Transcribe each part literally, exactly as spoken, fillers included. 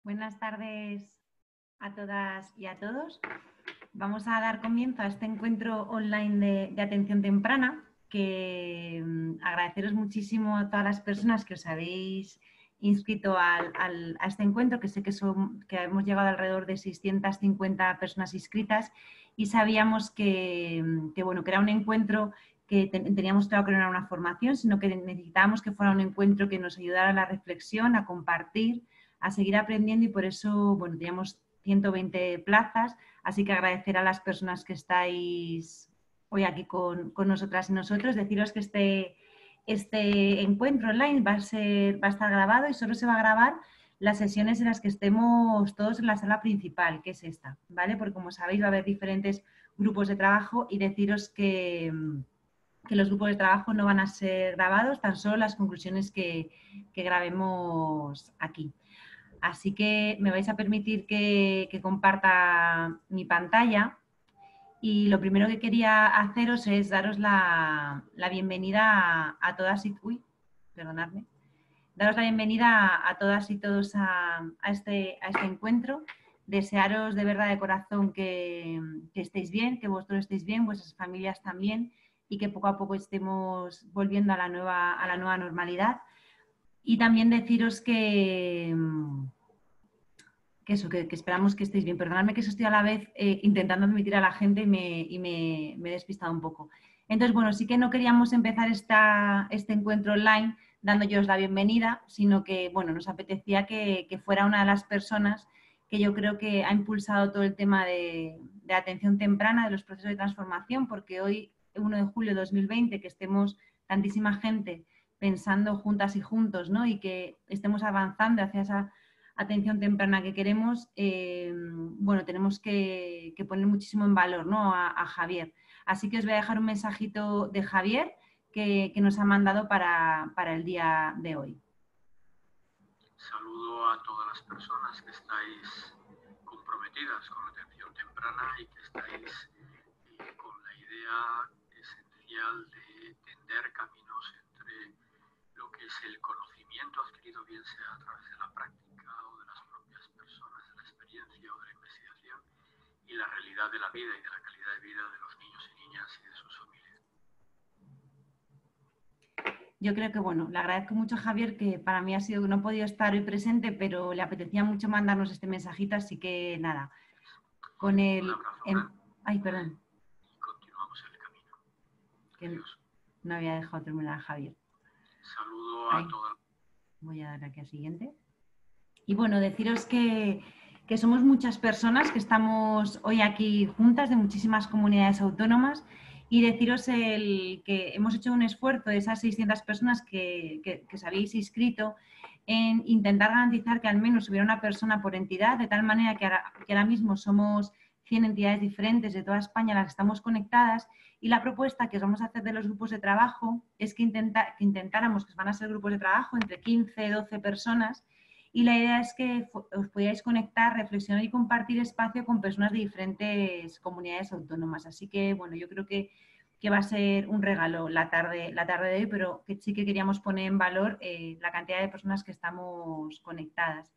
Buenas tardes a todas y a todos. Vamos a dar comienzo a este encuentro online de, de atención temprana, que mmm, agradeceros muchísimo a todas las personas que os habéis inscrito al, al, a este encuentro, que sé que, son, que hemos llegado alrededor de seiscientas cincuenta personas inscritas y sabíamos que, que, bueno, que era un encuentro que teníamos claro que no era una formación, sino que necesitábamos que fuera un encuentro que nos ayudara a la reflexión, a compartir, a seguir aprendiendo, y por eso, bueno, teníamos ciento veinte plazas, así que agradecer a las personas que estáis hoy aquí con, con nosotras y nosotros, deciros que este, este encuentro online va a, ser, va a estar grabado y solo se va a grabar las sesiones en las que estemos todos en la sala principal, que es esta, ¿vale? Porque como sabéis va a haber diferentes grupos de trabajo y deciros que, que los grupos de trabajo no van a ser grabados, tan solo las conclusiones que, que grabemos aquí. Así que me vais a permitir que, que comparta mi pantalla y lo primero que quería haceros es daros la, la bienvenida a, a todas y... Uy, perdonadme. Daros la bienvenida a, a todas y todos a, a, este, a este encuentro. Desearos de verdad de corazón que, que estéis bien, que vosotros estéis bien, vuestras familias también, y que poco a poco estemos volviendo a la nueva, a la nueva normalidad. Y también deciros que... que eso, que, que esperamos que estéis bien. Perdonadme que eso estoy a la vez eh, intentando admitir a la gente y, me, y me, me he despistado un poco. Entonces, bueno, sí que no queríamos empezar esta, este encuentro online dándoos la bienvenida, sino que, bueno, nos apetecía que, que fuera una de las personas que yo creo que ha impulsado todo el tema de, de atención temprana, de los procesos de transformación, porque hoy, uno de julio de dos mil veinte, que estemos tantísima gente pensando juntas y juntos, ¿no? Y que estemos avanzando hacia esa atención temprana que queremos, eh, bueno, tenemos que, que, poner muchísimo en valor, ¿no? a, a Javier. Así que os voy a dejar un mensajito de Javier que, que nos ha mandado para, para el día de hoy. Saludo a todas las personas que estáis comprometidas con la atención temprana y que estáis eh, con la idea esencial de tender caminos entre lo que es el conocimiento adquirido, bien sea a través de la práctica o de las propias personas, de la experiencia o de la investigación, y la realidad de la vida y de la calidad de vida de los niños y niñas y de sus familias. Yo creo que, bueno, le agradezco mucho a Javier, que para mí ha sido que no he podido estar hoy presente, pero le apetecía mucho mandarnos este mensajito, así que nada, con el... Un abrazo en... grande. Ay, perdón. Y continuamos el camino. Que Adiós. No había dejado terminar a Javier. Saludo a todas. Voy a dar aquí a siguiente. Y bueno, deciros que, que somos muchas personas que estamos hoy aquí juntas, de muchísimas comunidades autónomas, y deciros el, que hemos hecho un esfuerzo de esas seiscientas personas que, que, que os habéis inscrito en intentar garantizar que al menos hubiera una persona por entidad, de tal manera que ahora, que ahora mismo somos cien entidades diferentes de toda España las que estamos conectadas, y la propuesta que os vamos a hacer de los grupos de trabajo es que, intenta, que intentáramos, que van a ser grupos de trabajo entre quince, doce personas, y la idea es que os podáis conectar, reflexionar y compartir espacio con personas de diferentes comunidades autónomas. Así que, bueno, yo creo que, que va a ser un regalo la tarde, la tarde de hoy, pero que sí que queríamos poner en valor eh, la cantidad de personas que estamos conectadas.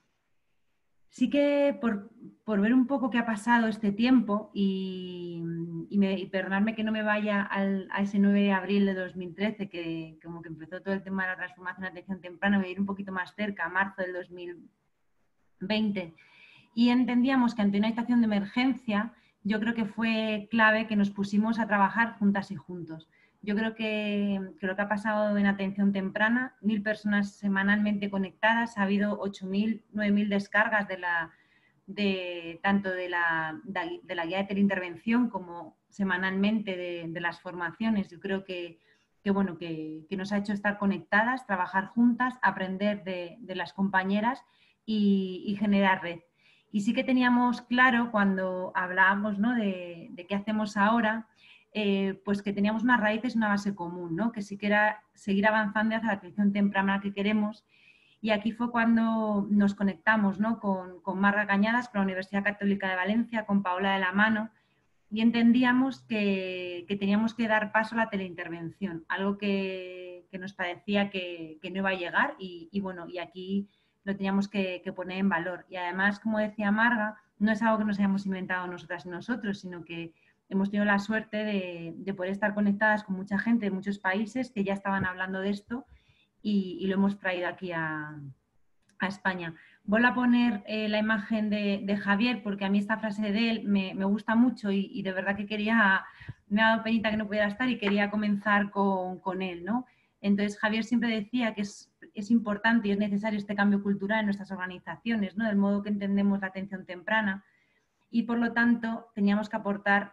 Sí que por, por ver un poco qué ha pasado este tiempo y, y, me, y perdonadme que no me vaya al, a ese nueve de abril de dos mil trece, que como que empezó todo el tema de la transformación de atención temprana, voy a ir un poquito más cerca, a marzo del dos mil veinte, y entendíamos que ante una situación de emergencia, yo creo que fue clave que nos pusimos a trabajar juntas y juntos. Yo creo que, que lo que ha pasado en atención temprana, mil personas semanalmente conectadas, ha habido ocho mil, nueve mil descargas de la, de, tanto de la, de la guía de teleintervención como semanalmente de, de las formaciones. Yo creo que, que, bueno, que, que nos ha hecho estar conectadas, trabajar juntas, aprender de, de las compañeras y, y generar red. Y sí que teníamos claro cuando hablábamos, ¿no?, de, de qué hacemos ahora, eh, pues que teníamos unas raíces, una base común, ¿no?, que sí que era seguir avanzando hacia la atención temprana que queremos. Y aquí fue cuando nos conectamos, ¿no?, con, con Marga Cañadas, con la Universidad Católica de Valencia, con Paola de la Mano, y entendíamos que, que teníamos que dar paso a la teleintervención, algo que, que nos parecía que, que no iba a llegar, y, y bueno, y aquí lo teníamos que, que poner en valor. Y además, como decía Marga, no es algo que nos hayamos inventado nosotras y nosotros, sino que hemos tenido la suerte de, de poder estar conectadas con mucha gente de muchos países que ya estaban hablando de esto y, y lo hemos traído aquí a, a España. Vuelvo a poner eh, la imagen de, de Javier porque a mí esta frase de él me, me gusta mucho y, y de verdad que quería, me ha dado penita que no pudiera estar y quería comenzar con, con él, ¿no? Entonces Javier siempre decía que es, es importante y es necesario este cambio cultural en nuestras organizaciones, ¿no? Del modo que entendemos la atención temprana y por lo tanto teníamos que aportar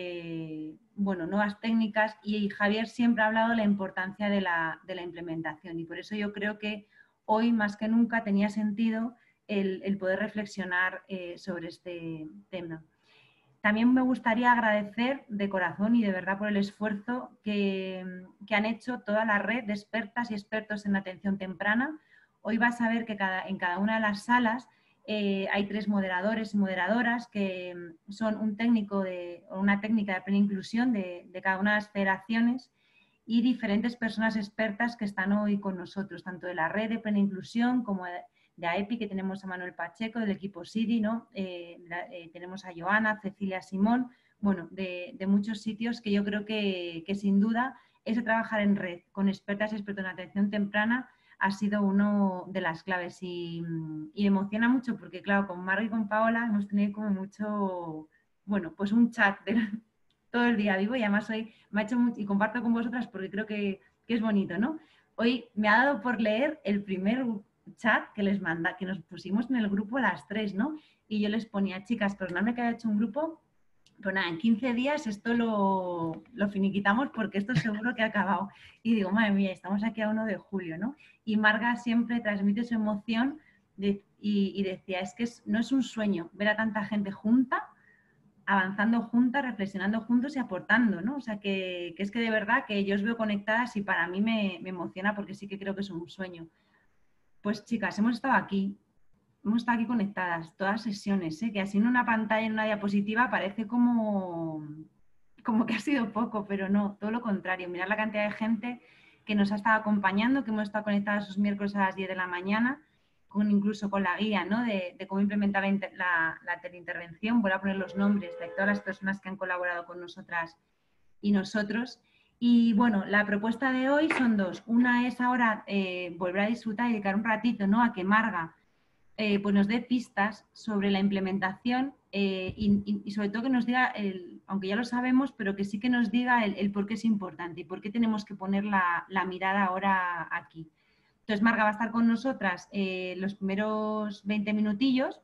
eh, bueno, nuevas técnicas y Javier siempre ha hablado de la importancia de la, de la implementación y por eso yo creo que hoy más que nunca tenía sentido el, el poder reflexionar eh, sobre este tema. También me gustaría agradecer de corazón y de verdad por el esfuerzo que, que han hecho toda la red de expertas y expertos en atención temprana. Hoy vas a ver que cada, en cada una de las salas eh, hay tres moderadores y moderadoras que son un técnico de, o una técnica de plena inclusión de, de cada una de las federaciones y diferentes personas expertas que están hoy con nosotros, tanto de la red de plena inclusión como de, de A E P I, que tenemos a Manuel Pacheco, del equipo S I D I, ¿no? eh, eh, tenemos a Joana, Cecilia Simón, bueno, de, de muchos sitios que yo creo que, que sin duda ese trabajar en red con expertas y expertos en atención temprana ha sido uno de las claves y, y me emociona mucho porque, claro, con Marga y con Paola hemos tenido como mucho, bueno, pues un chat de, todo el día vivo y además hoy me ha hecho mucho, y comparto con vosotras porque creo que, que es bonito, ¿no? Hoy me ha dado por leer el primer chat que les manda, que nos pusimos en el grupo las tres, ¿no? Y yo les ponía, chicas, perdonadme que haya hecho un grupo, pero nada, en quince días esto lo, lo finiquitamos porque esto seguro que ha acabado. Y digo, madre mía, estamos aquí a uno de julio, ¿no? Y Marga siempre transmite su emoción de, y, y decía, es que es, no es un sueño ver a tanta gente junta, avanzando juntas, reflexionando juntos y aportando, ¿no? O sea, que, que es que de verdad que yo os veo conectadas y para mí me, me emociona porque sí que creo que es un sueño. Pues chicas, hemos estado aquí, hemos estado aquí conectadas, todas sesiones, ¿eh? Que así en una pantalla, en una diapositiva, parece como, como que ha sido poco, pero no, todo lo contrario. Mirad la cantidad de gente que nos ha estado acompañando, que hemos estado conectados esos miércoles a las diez de la mañana, con, incluso con la guía, ¿no? de, de cómo implementar la, la, la teleintervención. Voy a poner los nombres de todas las personas que han colaborado con nosotras y nosotros. Y bueno, la propuesta de hoy son dos. Una es ahora eh, volver a disfrutar y dedicar un ratito, ¿no? A que Marga eh, pues nos dé pistas sobre la implementación eh, y, y sobre todo que nos diga, el, aunque ya lo sabemos, pero que sí que nos diga el, el por qué es importante y por qué tenemos que poner la, la mirada ahora aquí. Entonces Marga va a estar con nosotras eh, los primeros veinte minutillos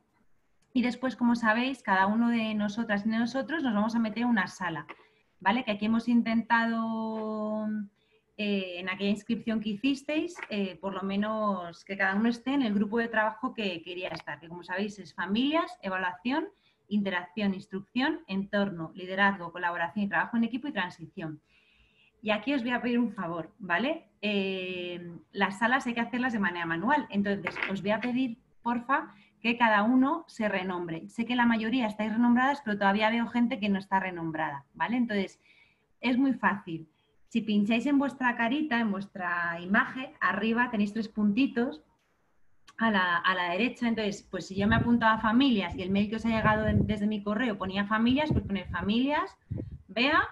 y después, como sabéis, cada uno de nosotras y de nosotros nos vamos a meter en una sala, ¿vale? Que aquí hemos intentado, eh, en aquella inscripción que hicisteis, eh, por lo menos que cada uno esté en el grupo de trabajo que quería estar, que como sabéis es familias, evaluación, interacción, instrucción, entorno, liderazgo, colaboración y trabajo en equipo y transición. Y aquí os voy a pedir un favor, ¿vale? Eh, las salas hay que hacerlas de manera manual, entonces os voy a pedir, porfa, que cada uno se renombre. Sé que la mayoría estáis renombradas, pero todavía veo gente que no está renombrada, ¿vale? Entonces, es muy fácil. Si pincháis en vuestra carita, en vuestra imagen, arriba tenéis tres puntitos a la, a la derecha. Entonces, pues si yo me apunto a familias y el mail que os ha llegado de, desde mi correo ponía familias, pues poner familias, vea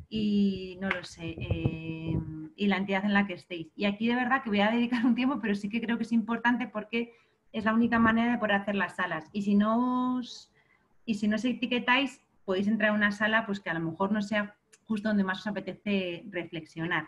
y no lo sé, eh, y la entidad en la que estéis. Y aquí de verdad que voy a dedicar un tiempo, pero sí que creo que es importante porque es la única manera de poder hacer las salas. Y si no os, y si no os etiquetáis, podéis entrar a una sala pues que a lo mejor no sea justo donde más os apetece reflexionar.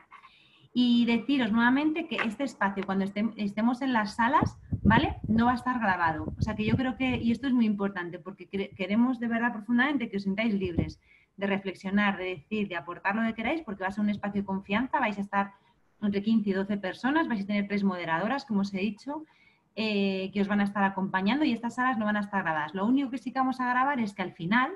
Y deciros nuevamente que este espacio, cuando estemos en las salas, ¿vale? No va a estar grabado. O sea que yo creo que, y esto es muy importante, porque queremos de verdad profundamente que os sintáis libres de reflexionar, de decir, de aportar lo que queráis, porque va a ser un espacio de confianza, vais a estar entre quince y doce personas, vais a tener tres moderadoras, como os he dicho, eh, que os van a estar acompañando y estas salas no van a estar grabadas. Lo único que sí que vamos a grabar es que al final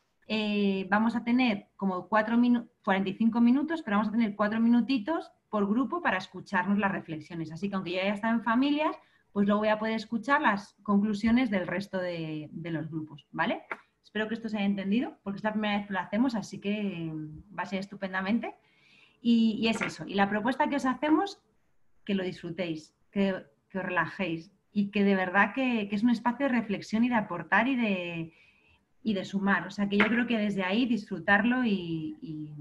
eh, vamos a tener como cuatro minu- cuarenta y cinco minutos, pero vamos a tener cuatro minutitos por grupo para escucharnos las reflexiones. Así que aunque yo haya estado en familias, pues luego voy a poder escuchar las conclusiones del resto de, de los grupos, ¿vale? Espero que esto se haya entendido, porque es la primera vez que lo hacemos, así que va a ser estupendamente. Y, y es eso. Y la propuesta que os hacemos, que lo disfrutéis, que, que os relajéis, y que de verdad que, que es un espacio de reflexión y de aportar y de, y de sumar. O sea, que yo creo que desde ahí disfrutarlo y, y,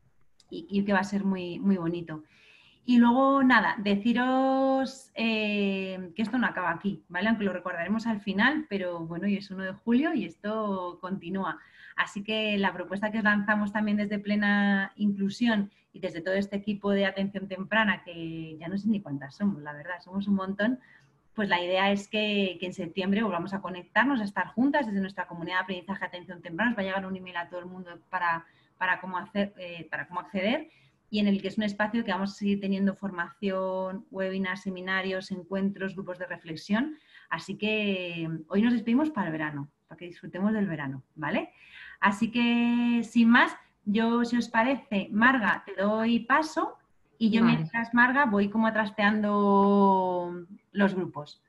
y que va a ser muy, muy bonito. Y luego, nada, deciros eh, que esto no acaba aquí, ¿vale? Aunque lo recordaremos al final, pero bueno, hoy es uno de julio y esto continúa. Así que la propuesta que os lanzamos también desde Plena Inclusión y desde todo este equipo de atención temprana, que ya no sé ni cuántas somos, la verdad, somos un montón, pues la idea es que, que en septiembre volvamos a conectarnos, a estar juntas desde nuestra comunidad de aprendizaje de atención temprana. Os va a llegar un email a todo el mundo para, para, cómo, hacer, eh, para cómo acceder, y en el que es un espacio que vamos a seguir teniendo formación, webinars, seminarios, encuentros, grupos de reflexión. Así que hoy nos despedimos para el verano, para que disfrutemos del verano, ¿vale? Así que, sin más, yo, si os parece, Marga, te doy paso y yo, Vale. mientras, Marga, voy como trasteando los grupos.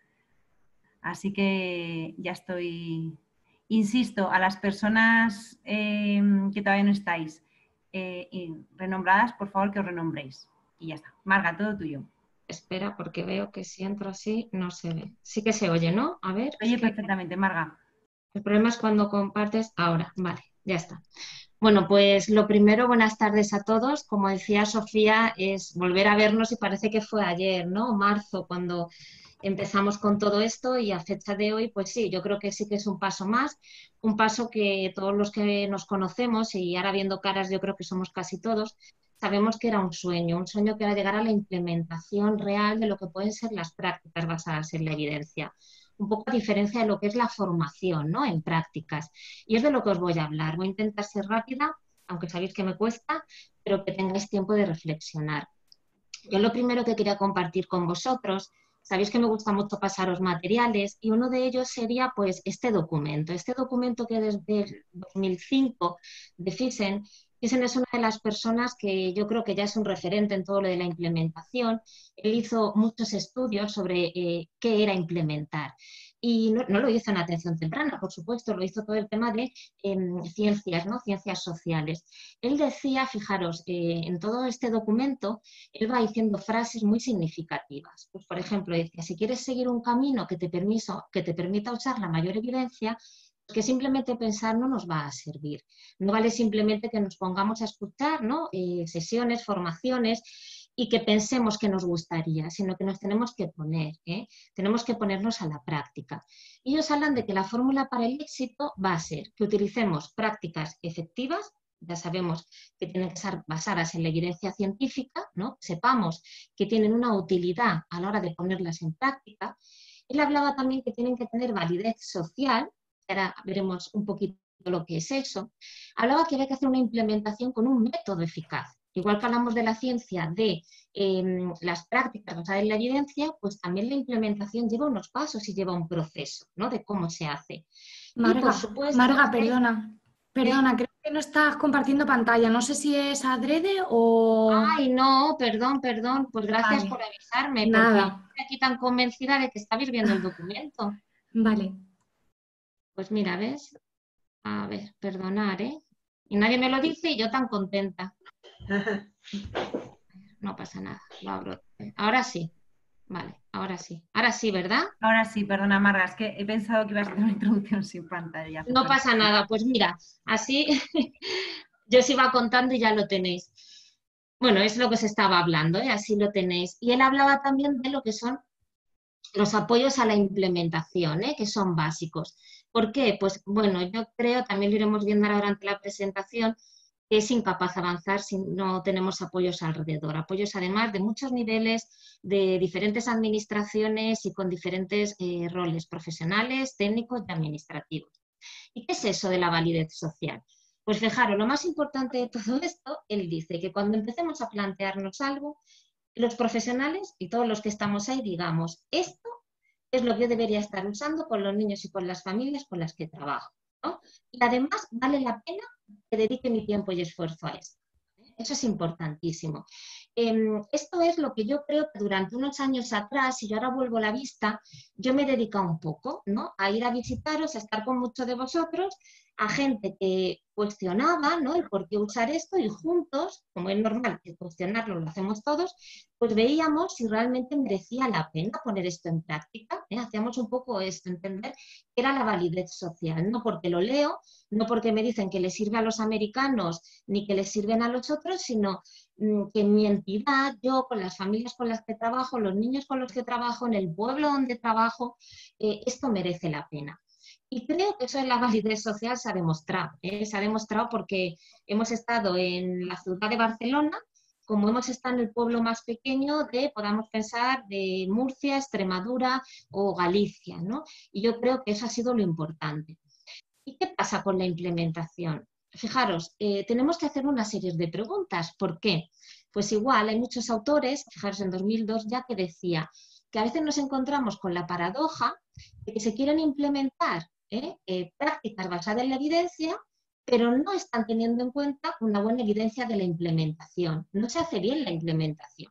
Así que ya estoy. Insisto, a las personas eh, que todavía no estáis eh, y renombradas, por favor que os renombréis. Y ya está. Marga, todo tuyo. Espera, porque veo que si entro así no se ve. Sí que se oye, ¿no? A ver. Oye, Es que perfectamente, Marga. el problema es cuando compartes. Ahora, vale, ya está. Bueno, pues lo primero, buenas tardes a todos. Como decía Sofía, es volver a vernos y parece que fue ayer, ¿no? Marzo, cuando empezamos con todo esto, y a fecha de hoy, pues sí, yo creo que sí que es un paso más, un paso que todos los que nos conocemos, y ahora viendo caras yo creo que somos casi todos, sabemos que era un sueño, un sueño que era llegar a la implementación real de lo que pueden ser las prácticas basadas en la evidencia. Un poco a diferencia de lo que es la formación, ¿no? En prácticas. Y es de lo que os voy a hablar. Voy a intentar ser rápida, aunque sabéis que me cuesta, pero que tengáis tiempo de reflexionar. Yo lo primero que quería compartir con vosotros, sabéis que me gusta mucho pasaros materiales, y uno de ellos sería pues este documento. Este documento que desde el dos mil cinco de Thyssen. Thyssen es una de las personas que yo creo que ya es un referente en todo lo de la implementación. Él hizo muchos estudios sobre eh, qué era implementar. Y no, no lo hizo en atención temprana, por supuesto, lo hizo todo el tema de eh, ciencias, ¿no? Ciencias sociales. Él decía, fijaros, eh, en todo este documento, él va diciendo frases muy significativas. Pues, por ejemplo, decía, si quieres seguir un camino que te, permiso, que te permita usar la mayor evidencia, que simplemente pensar no nos va a servir. No vale simplemente que nos pongamos a escuchar, ¿no? eh, sesiones, formaciones, y que pensemos que nos gustaría, sino que nos tenemos que poner, ¿eh? tenemos que ponernos a la práctica. Y ellos hablan de que la fórmula para el éxito va a ser que utilicemos prácticas efectivas, ya sabemos que tienen que ser basadas en la evidencia científica, ¿no? Sepamos que tienen una utilidad a la hora de ponerlas en práctica. Él hablaba también que tienen que tener validez social, ahora veremos un poquito lo que es eso. Hablaba que había que hacer una implementación con un método eficaz. Igual que hablamos de la ciencia, de eh, las prácticas basadas en la evidencia, pues también la implementación lleva unos pasos y lleva un proceso, ¿no? De cómo se hace. Marga, y por supuesto, Marga, perdona, perdona, ¿eh? creo que no estás compartiendo pantalla. No sé si es adrede o... Ay, no, perdón, perdón, pues gracias Vale, por avisarme, porque nada, estoy aquí tan convencida de que estabais viendo el documento. vale. Pues mira, ¿ves? A ver, perdonar, ¿eh? Y nadie me lo dice y yo tan contenta. No pasa nada, lo abro. Ahora sí, vale, ahora sí. Ahora sí, ¿verdad? Ahora sí, perdona, Marga, es que he pensado que ibas a hacer una introducción sin pantalla. No pasa nada, pues mira, así yo os iba contando y ya lo tenéis. Bueno, es lo que se estaba hablando, ¿eh? Así lo tenéis. Y él hablaba también de lo que son los apoyos a la implementación, ¿eh? Que son básicos. ¿Por qué? Pues bueno, yo creo, también lo iremos viendo ahora durante la presentación, que es incapaz de avanzar si no tenemos apoyos alrededor. Apoyos además de muchos niveles, de diferentes administraciones y con diferentes eh, roles profesionales, técnicos y administrativos. ¿Y qué es eso de la validez social? Pues fijaros, lo más importante de todo esto, él dice que cuando empecemos a plantearnos algo, los profesionales y todos los que estamos ahí digamos, esto es lo que yo debería estar usando con los niños y con las familias con las que trabajo, ¿no? Y además vale la pena que dedique mi tiempo y esfuerzo a esto. Eso es importantísimo. Eh, esto es lo que yo creo que durante unos años atrás, y yo ahora vuelvo la vista, yo me he dedicado un poco, ¿no? A ir a visitaros, a estar con muchos de vosotros a gente que cuestionaba, ¿no?, el por qué usar esto, y juntos, como es normal que cuestionarlo lo hacemos todos, pues veíamos si realmente merecía la pena poner esto en práctica, ¿eh? Hacíamos un poco esto, entender que era la validez social, no porque lo leo, no porque me dicen que les sirve a los americanos ni que les sirven a los otros, sino mmm, que en mi entidad, yo con las familias con las que trabajo, los niños con los que trabajo, en el pueblo donde trabajo, eh, esto merece la pena. Y creo que eso en la validez social se ha demostrado, ¿eh? Se ha demostrado porque hemos estado en la ciudad de Barcelona, como hemos estado en el pueblo más pequeño de, podamos pensar, de Murcia, Extremadura o Galicia, ¿no? Y yo creo que eso ha sido lo importante. ¿Y qué pasa con la implementación? Fijaros, eh, tenemos que hacer una serie de preguntas. ¿Por qué? Pues igual hay muchos autores, fijaros en dos mil dos ya, que decía que a veces nos encontramos con la paradoja de que se quieren implementar ¿eh? Eh, prácticas basadas en la evidencia, pero no están teniendo en cuenta una buena evidencia de la implementación. No se hace bien la implementación.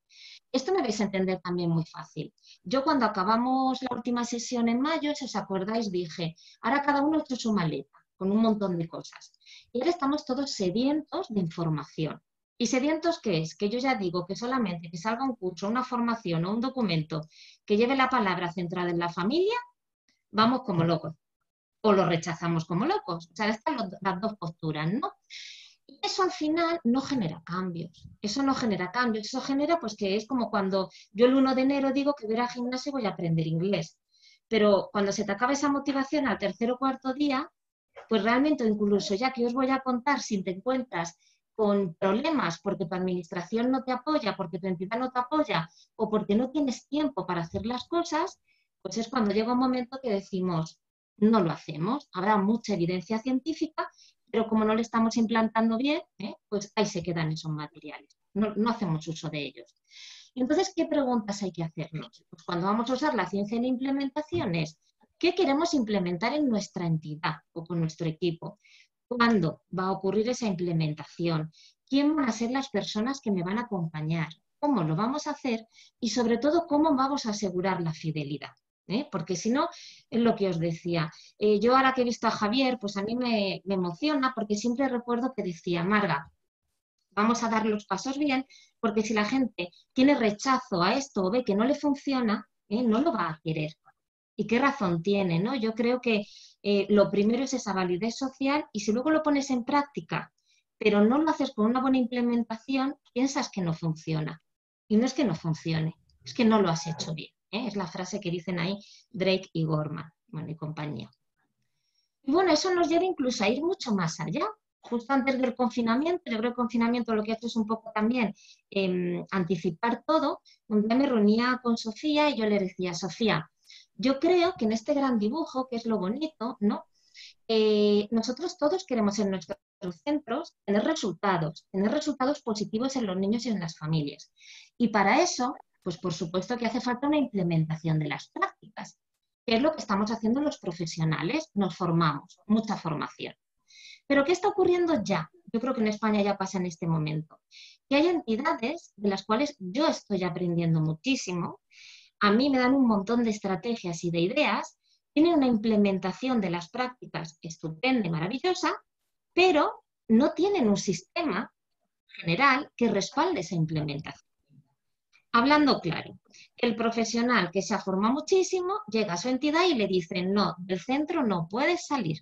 Esto me vais a entender también muy fácil. Yo cuando acabamos la última sesión en mayo, si os acordáis, dije, ahora cada uno echa su maleta, con un montón de cosas. Y ahora estamos todos sedientos de información. ¿Y sedientos qué es? Que yo ya digo que solamente que salga un curso, una formación o un documento que lleve la palabra centrada en la familia, vamos como locos. O lo rechazamos como locos. O sea, están los, las dos posturas, ¿no? Y eso al final no genera cambios. Eso no genera cambios. Eso genera, pues, que es como cuando yo el uno de enero digo que voy a ir al gimnasio y voy a aprender inglés. Pero cuando se te acaba esa motivación al tercer o cuarto día, pues realmente incluso ya que os voy a contar, si te encuentras con problemas porque tu administración no te apoya, porque tu entidad no te apoya o porque no tienes tiempo para hacer las cosas, pues es cuando llega un momento que decimos, no lo hacemos. Habrá mucha evidencia científica, pero como no le estamos implantando bien, ¿eh? pues ahí se quedan esos materiales. No, no hacemos uso de ellos. Entonces, ¿qué preguntas hay que hacernos? Pues cuando vamos a usar la ciencia en implementaciones, ¿qué queremos implementar en nuestra entidad o con nuestro equipo? ¿Cuándo va a ocurrir esa implementación? ¿Quién van a ser las personas que me van a acompañar? ¿Cómo lo vamos a hacer? Y sobre todo, ¿cómo vamos a asegurar la fidelidad? ¿Eh? Porque si no, es lo que os decía. Eh, yo ahora que he visto a Javier, pues a mí me, me emociona porque siempre recuerdo que decía, Marga, vamos a dar los pasos bien, porque si la gente tiene rechazo a esto o ve que no le funciona, ¿eh? no lo va a querer. ¿Y qué razón tiene? ¿no? Yo creo que eh, lo primero es esa validez social y si luego lo pones en práctica, pero no lo haces con una buena implementación, piensas que no funciona. Y no es que no funcione, es que no lo has hecho bien. ¿eh? Es la frase que dicen ahí Drake y Gorman, bueno, y compañía. Y bueno, eso nos lleva incluso a ir mucho más allá. Justo antes del confinamiento, yo creo que el confinamiento lo que ha hecho es un poco también eh, anticipar todo. Un día me reunía con Sofía y yo le decía, Sofía, yo creo que en este gran dibujo, que es lo bonito, ¿no? Eh, nosotros todos queremos en nuestros centros tener resultados, tener resultados positivos en los niños y en las familias. Y para eso, pues por supuesto que hace falta una implementación de las prácticas, que es lo que estamos haciendo los profesionales, nos formamos, mucha formación. Pero ¿qué está ocurriendo ya? Yo creo que en España ya pasa en este momento. Que hay entidades de las cuales yo estoy aprendiendo muchísimo. A mí me dan un montón de estrategias y de ideas, tienen una implementación de las prácticas estupenda y maravillosa, pero no tienen un sistema general que respalde esa implementación. Hablando claro, el profesional que se ha formado muchísimo llega a su entidad y le dicen, no, del centro no puedes salir.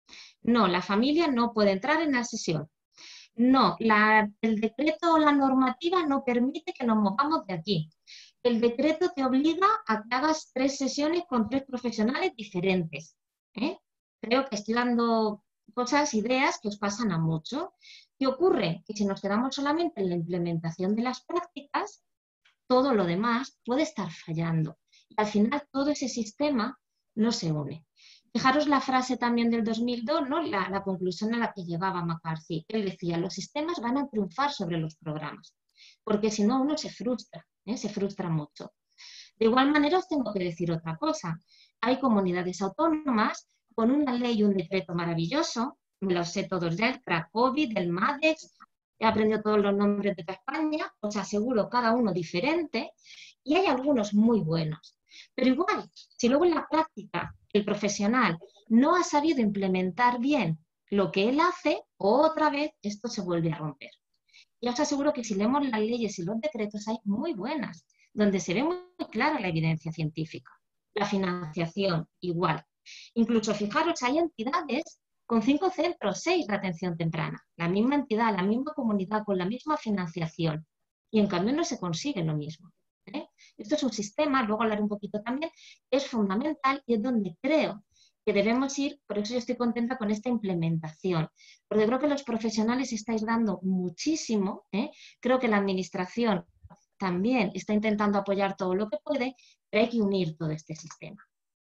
No, la familia no puede entrar en la sesión. No, la, el decreto o la normativa no permite que nos movamos de aquí. El decreto te obliga a que hagas tres sesiones con tres profesionales diferentes. ¿eh? Creo que estoy dando cosas, ideas que os pasan a mucho. ¿Qué ocurre? Que si nos quedamos solamente en la implementación de las prácticas, todo lo demás puede estar fallando. Y al final todo ese sistema no se une. Fijaros la frase también del dos mil dos, ¿no? la, la conclusión a la que llegaba McCarthy. Él decía, los sistemas van a triunfar sobre los programas, porque si no uno se frustra, ¿eh? se frustra mucho. De igual manera os tengo que decir otra cosa. Hay comunidades autónomas con una ley y un decreto maravilloso, me los sé todos ya, el Cracovia, del MADEX, he aprendido todos los nombres de España, os aseguro cada uno diferente, y hay algunos muy buenos. Pero igual, si luego en la práctica el profesional no ha sabido implementar bien lo que él hace, otra vez esto se vuelve a romper. Ya os aseguro que si leemos las leyes y los decretos hay muy buenas, donde se ve muy clara la evidencia científica. La financiación, igual. Incluso, fijaros, hay entidades con cinco centros, seis de atención temprana. La misma entidad, la misma comunidad, con la misma financiación. Y en cambio no se consigue lo mismo. ¿eh? Esto es un sistema, luego hablaré un poquito también, es fundamental y es donde creo que debemos ir, por eso yo estoy contenta con esta implementación, porque creo que los profesionales estáis dando muchísimo, ¿eh? Creo que la administración también está intentando apoyar todo lo que puede, pero hay que unir todo este sistema.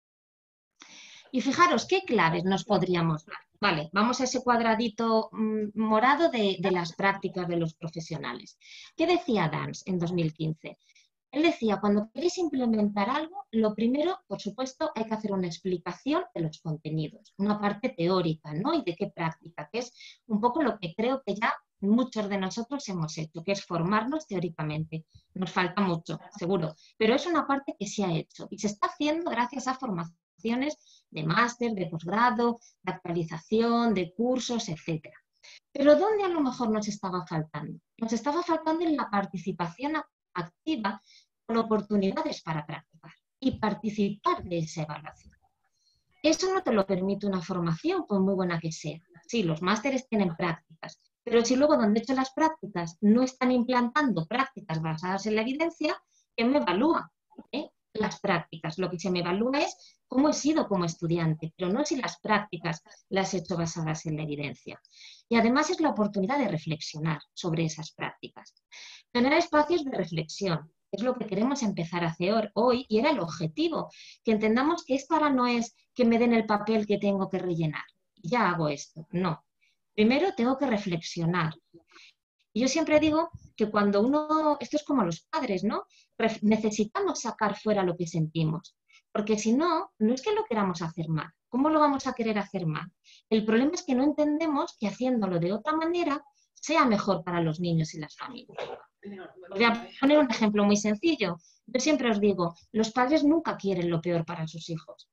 Y fijaros, ¿qué claves nos podríamos dar? Vale, vamos a ese cuadradito mmm, morado de, de las prácticas de los profesionales. ¿Qué decía Dans en dos mil quince? Él decía, cuando queréis implementar algo, lo primero, por supuesto, hay que hacer una explicación de los contenidos, una parte teórica, ¿no? Y de qué práctica, que es un poco lo que creo que ya muchos de nosotros hemos hecho, que es formarnos teóricamente. Nos falta mucho, seguro, pero es una parte que se ha hecho y se está haciendo gracias a formaciones de máster, de posgrado, de actualización, de cursos, etcétera. Pero ¿dónde a lo mejor nos estaba faltando? Nos estaba faltando en la participación activa con oportunidades para practicar y participar de esa evaluación. Eso no te lo permite una formación, por muy buena que sea. Sí, los másteres tienen prácticas, pero si luego donde he hecho las prácticas no están implantando prácticas basadas en la evidencia, ¿quién me evalúa? ¿Eh? Las prácticas. Lo que se me evalúa es cómo he sido como estudiante, pero no si las prácticas las he hecho basadas en la evidencia. Y además es la oportunidad de reflexionar sobre esas prácticas. Tener espacios de reflexión, es lo que queremos empezar a hacer hoy y era el objetivo, que entendamos que esto ahora no es que me den el papel que tengo que rellenar, ya hago esto, no. Primero tengo que reflexionar. Y yo siempre digo que cuando uno, esto es como los padres, ¿no? Necesitamos sacar fuera lo que sentimos, porque si no, no es que lo queramos hacer mal. ¿Cómo lo vamos a querer hacer mal? El problema es que no entendemos que haciéndolo de otra manera sea mejor para los niños y las familias. Os voy a poner un ejemplo muy sencillo. Yo siempre os digo, los padres nunca quieren lo peor para sus hijos.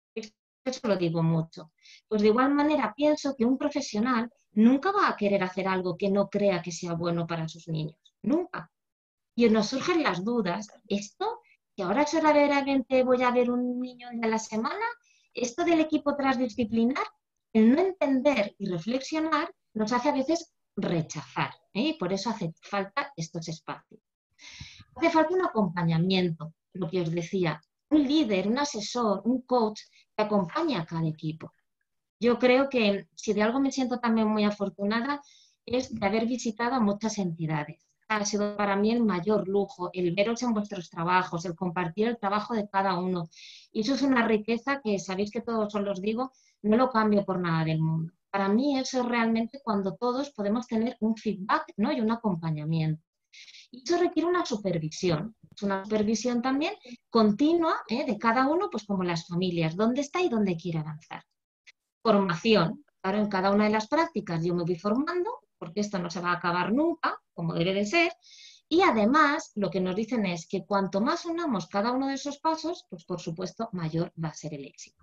Eso lo digo mucho. Pues de igual manera pienso que un profesional nunca va a querer hacer algo que no crea que sea bueno para sus niños. Nunca. Y nos surgen las dudas. ¿Esto, que ahora solamente voy a ver un niño a la semana? ¿Esto del equipo transdisciplinar? El no entender y reflexionar nos hace a veces rechazar, ¿eh? Por eso hace falta estos espacios. Hace falta un acompañamiento, lo que os decía, un líder, un asesor, un coach que acompañe a cada equipo. Yo creo que si de algo me siento también muy afortunada es de haber visitado a muchas entidades. Ha sido para mí el mayor lujo, el veros en vuestros trabajos, el compartir el trabajo de cada uno. Y eso es una riqueza que sabéis que todos os los digo, no lo cambio por nada del mundo. Para mí eso es realmente cuando todos podemos tener un feedback, ¿no? Y un acompañamiento. Y eso requiere una supervisión. Es una supervisión también continua, ¿eh? De cada uno, pues como las familias, dónde está y dónde quiere avanzar. Formación. Claro, en cada una de las prácticas yo me voy formando, porque esto no se va a acabar nunca, como debe de ser. Y además, lo que nos dicen es que cuanto más unamos cada uno de esos pasos, pues por supuesto, mayor va a ser el éxito.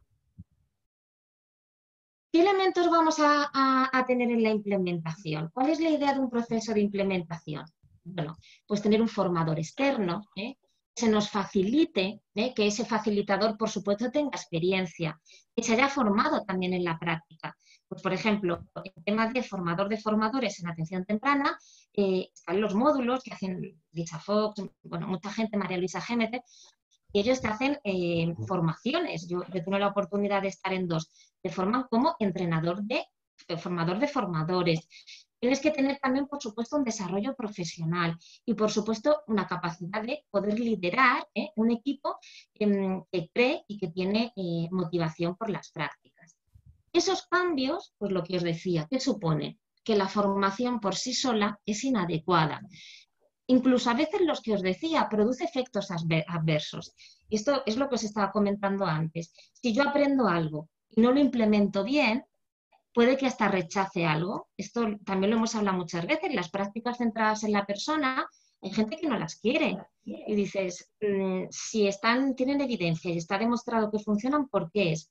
¿Qué elementos vamos a, a, a tener en la implementación? ¿Cuál es la idea de un proceso de implementación? Bueno, pues tener un formador externo, ¿eh? Que se nos facilite, ¿eh? Que ese facilitador, por supuesto, tenga experiencia, que se haya formado también en la práctica. Pues, por ejemplo, en temas de formador de formadores en atención temprana, eh, están los módulos que hacen Lisa Fox, bueno, mucha gente, María Luisa Gémez, y ellos te hacen eh, formaciones. Yo, yo tuve la oportunidad de estar en dos. Te forman como entrenador de, eh, formador de formadores. Tienes que tener también, por supuesto, un desarrollo profesional y, por supuesto, una capacidad de poder liderar ¿eh? un equipo eh, que cree y que tiene eh, motivación por las prácticas. Esos cambios, pues lo que os decía, ¿qué supone? Que la formación por sí sola es inadecuada. Incluso a veces los que os decía, produce efectos adversos. Y esto es lo que os estaba comentando antes. Si yo aprendo algo y no lo implemento bien, puede que hasta rechace algo. Esto también lo hemos hablado muchas veces. Las prácticas centradas en la persona, hay gente que no las quiere. Y dices, mmm, si están, tienen evidencia y está demostrado que funcionan, ¿por qué es?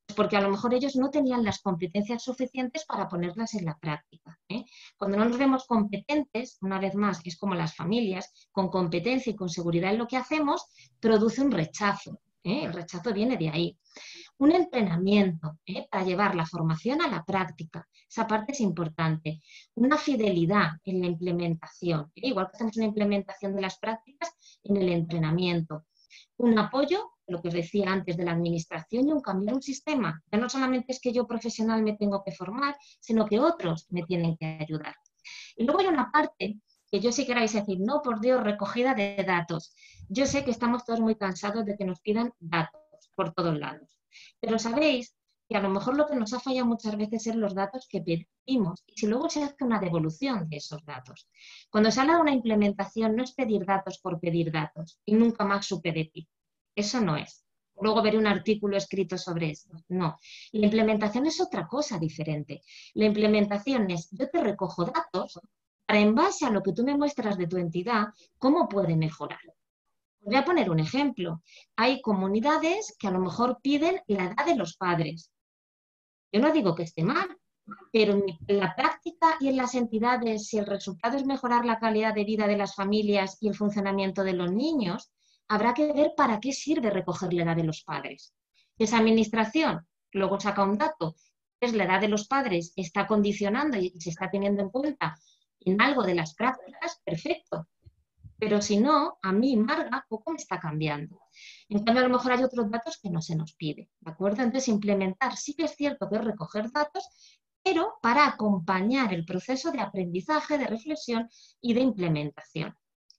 Porque a lo mejor ellos no tenían las competencias suficientes para ponerlas en la práctica, ¿eh? Cuando no nos vemos competentes, una vez más, es como las familias, con competencia y con seguridad en lo que hacemos, produce un rechazo, ¿eh? El rechazo viene de ahí. Un entrenamiento, ¿eh? Para llevar la formación a la práctica, esa parte es importante. Una fidelidad en la implementación, ¿eh? Igual que hacemos una implementación de las prácticas, en el entrenamiento. Un apoyo, lo que os decía antes, de la administración y un cambio en un sistema. Ya no solamente es que yo profesional me tengo que formar, sino que otros me tienen que ayudar. Y luego hay una parte que yo sí queráis decir, no, por Dios, recogida de datos. Yo sé que estamos todos muy cansados de que nos pidan datos por todos lados. Pero sabéis que a lo mejor lo que nos ha fallado muchas veces son los datos que pedimos y si luego se hace una devolución de esos datos. Cuando se habla de una implementación no es pedir datos por pedir datos y nunca más supe de ti. Eso no es. Luego veré un artículo escrito sobre eso. No. La implementación es otra cosa diferente. La implementación es, yo te recojo datos para en base a lo que tú me muestras de tu entidad, cómo puede mejorar. Voy a poner un ejemplo. Hay comunidades que a lo mejor piden la edad de los padres. Yo no digo que esté mal, pero en la práctica y en las entidades, si el resultado es mejorar la calidad de vida de las familias y el funcionamiento de los niños, habrá que ver para qué sirve recoger la edad de los padres. Esa administración luego saca un dato, es la edad de los padres, está condicionando y se está teniendo en cuenta en algo de las prácticas, perfecto. Pero si no, a mí, Marga, poco me está cambiando. En cambio, a lo mejor hay otros datos que no se nos pide, ¿de acuerdo? Entonces, implementar sí que es cierto que es recoger datos, pero para acompañar el proceso de aprendizaje, de reflexión y de implementación.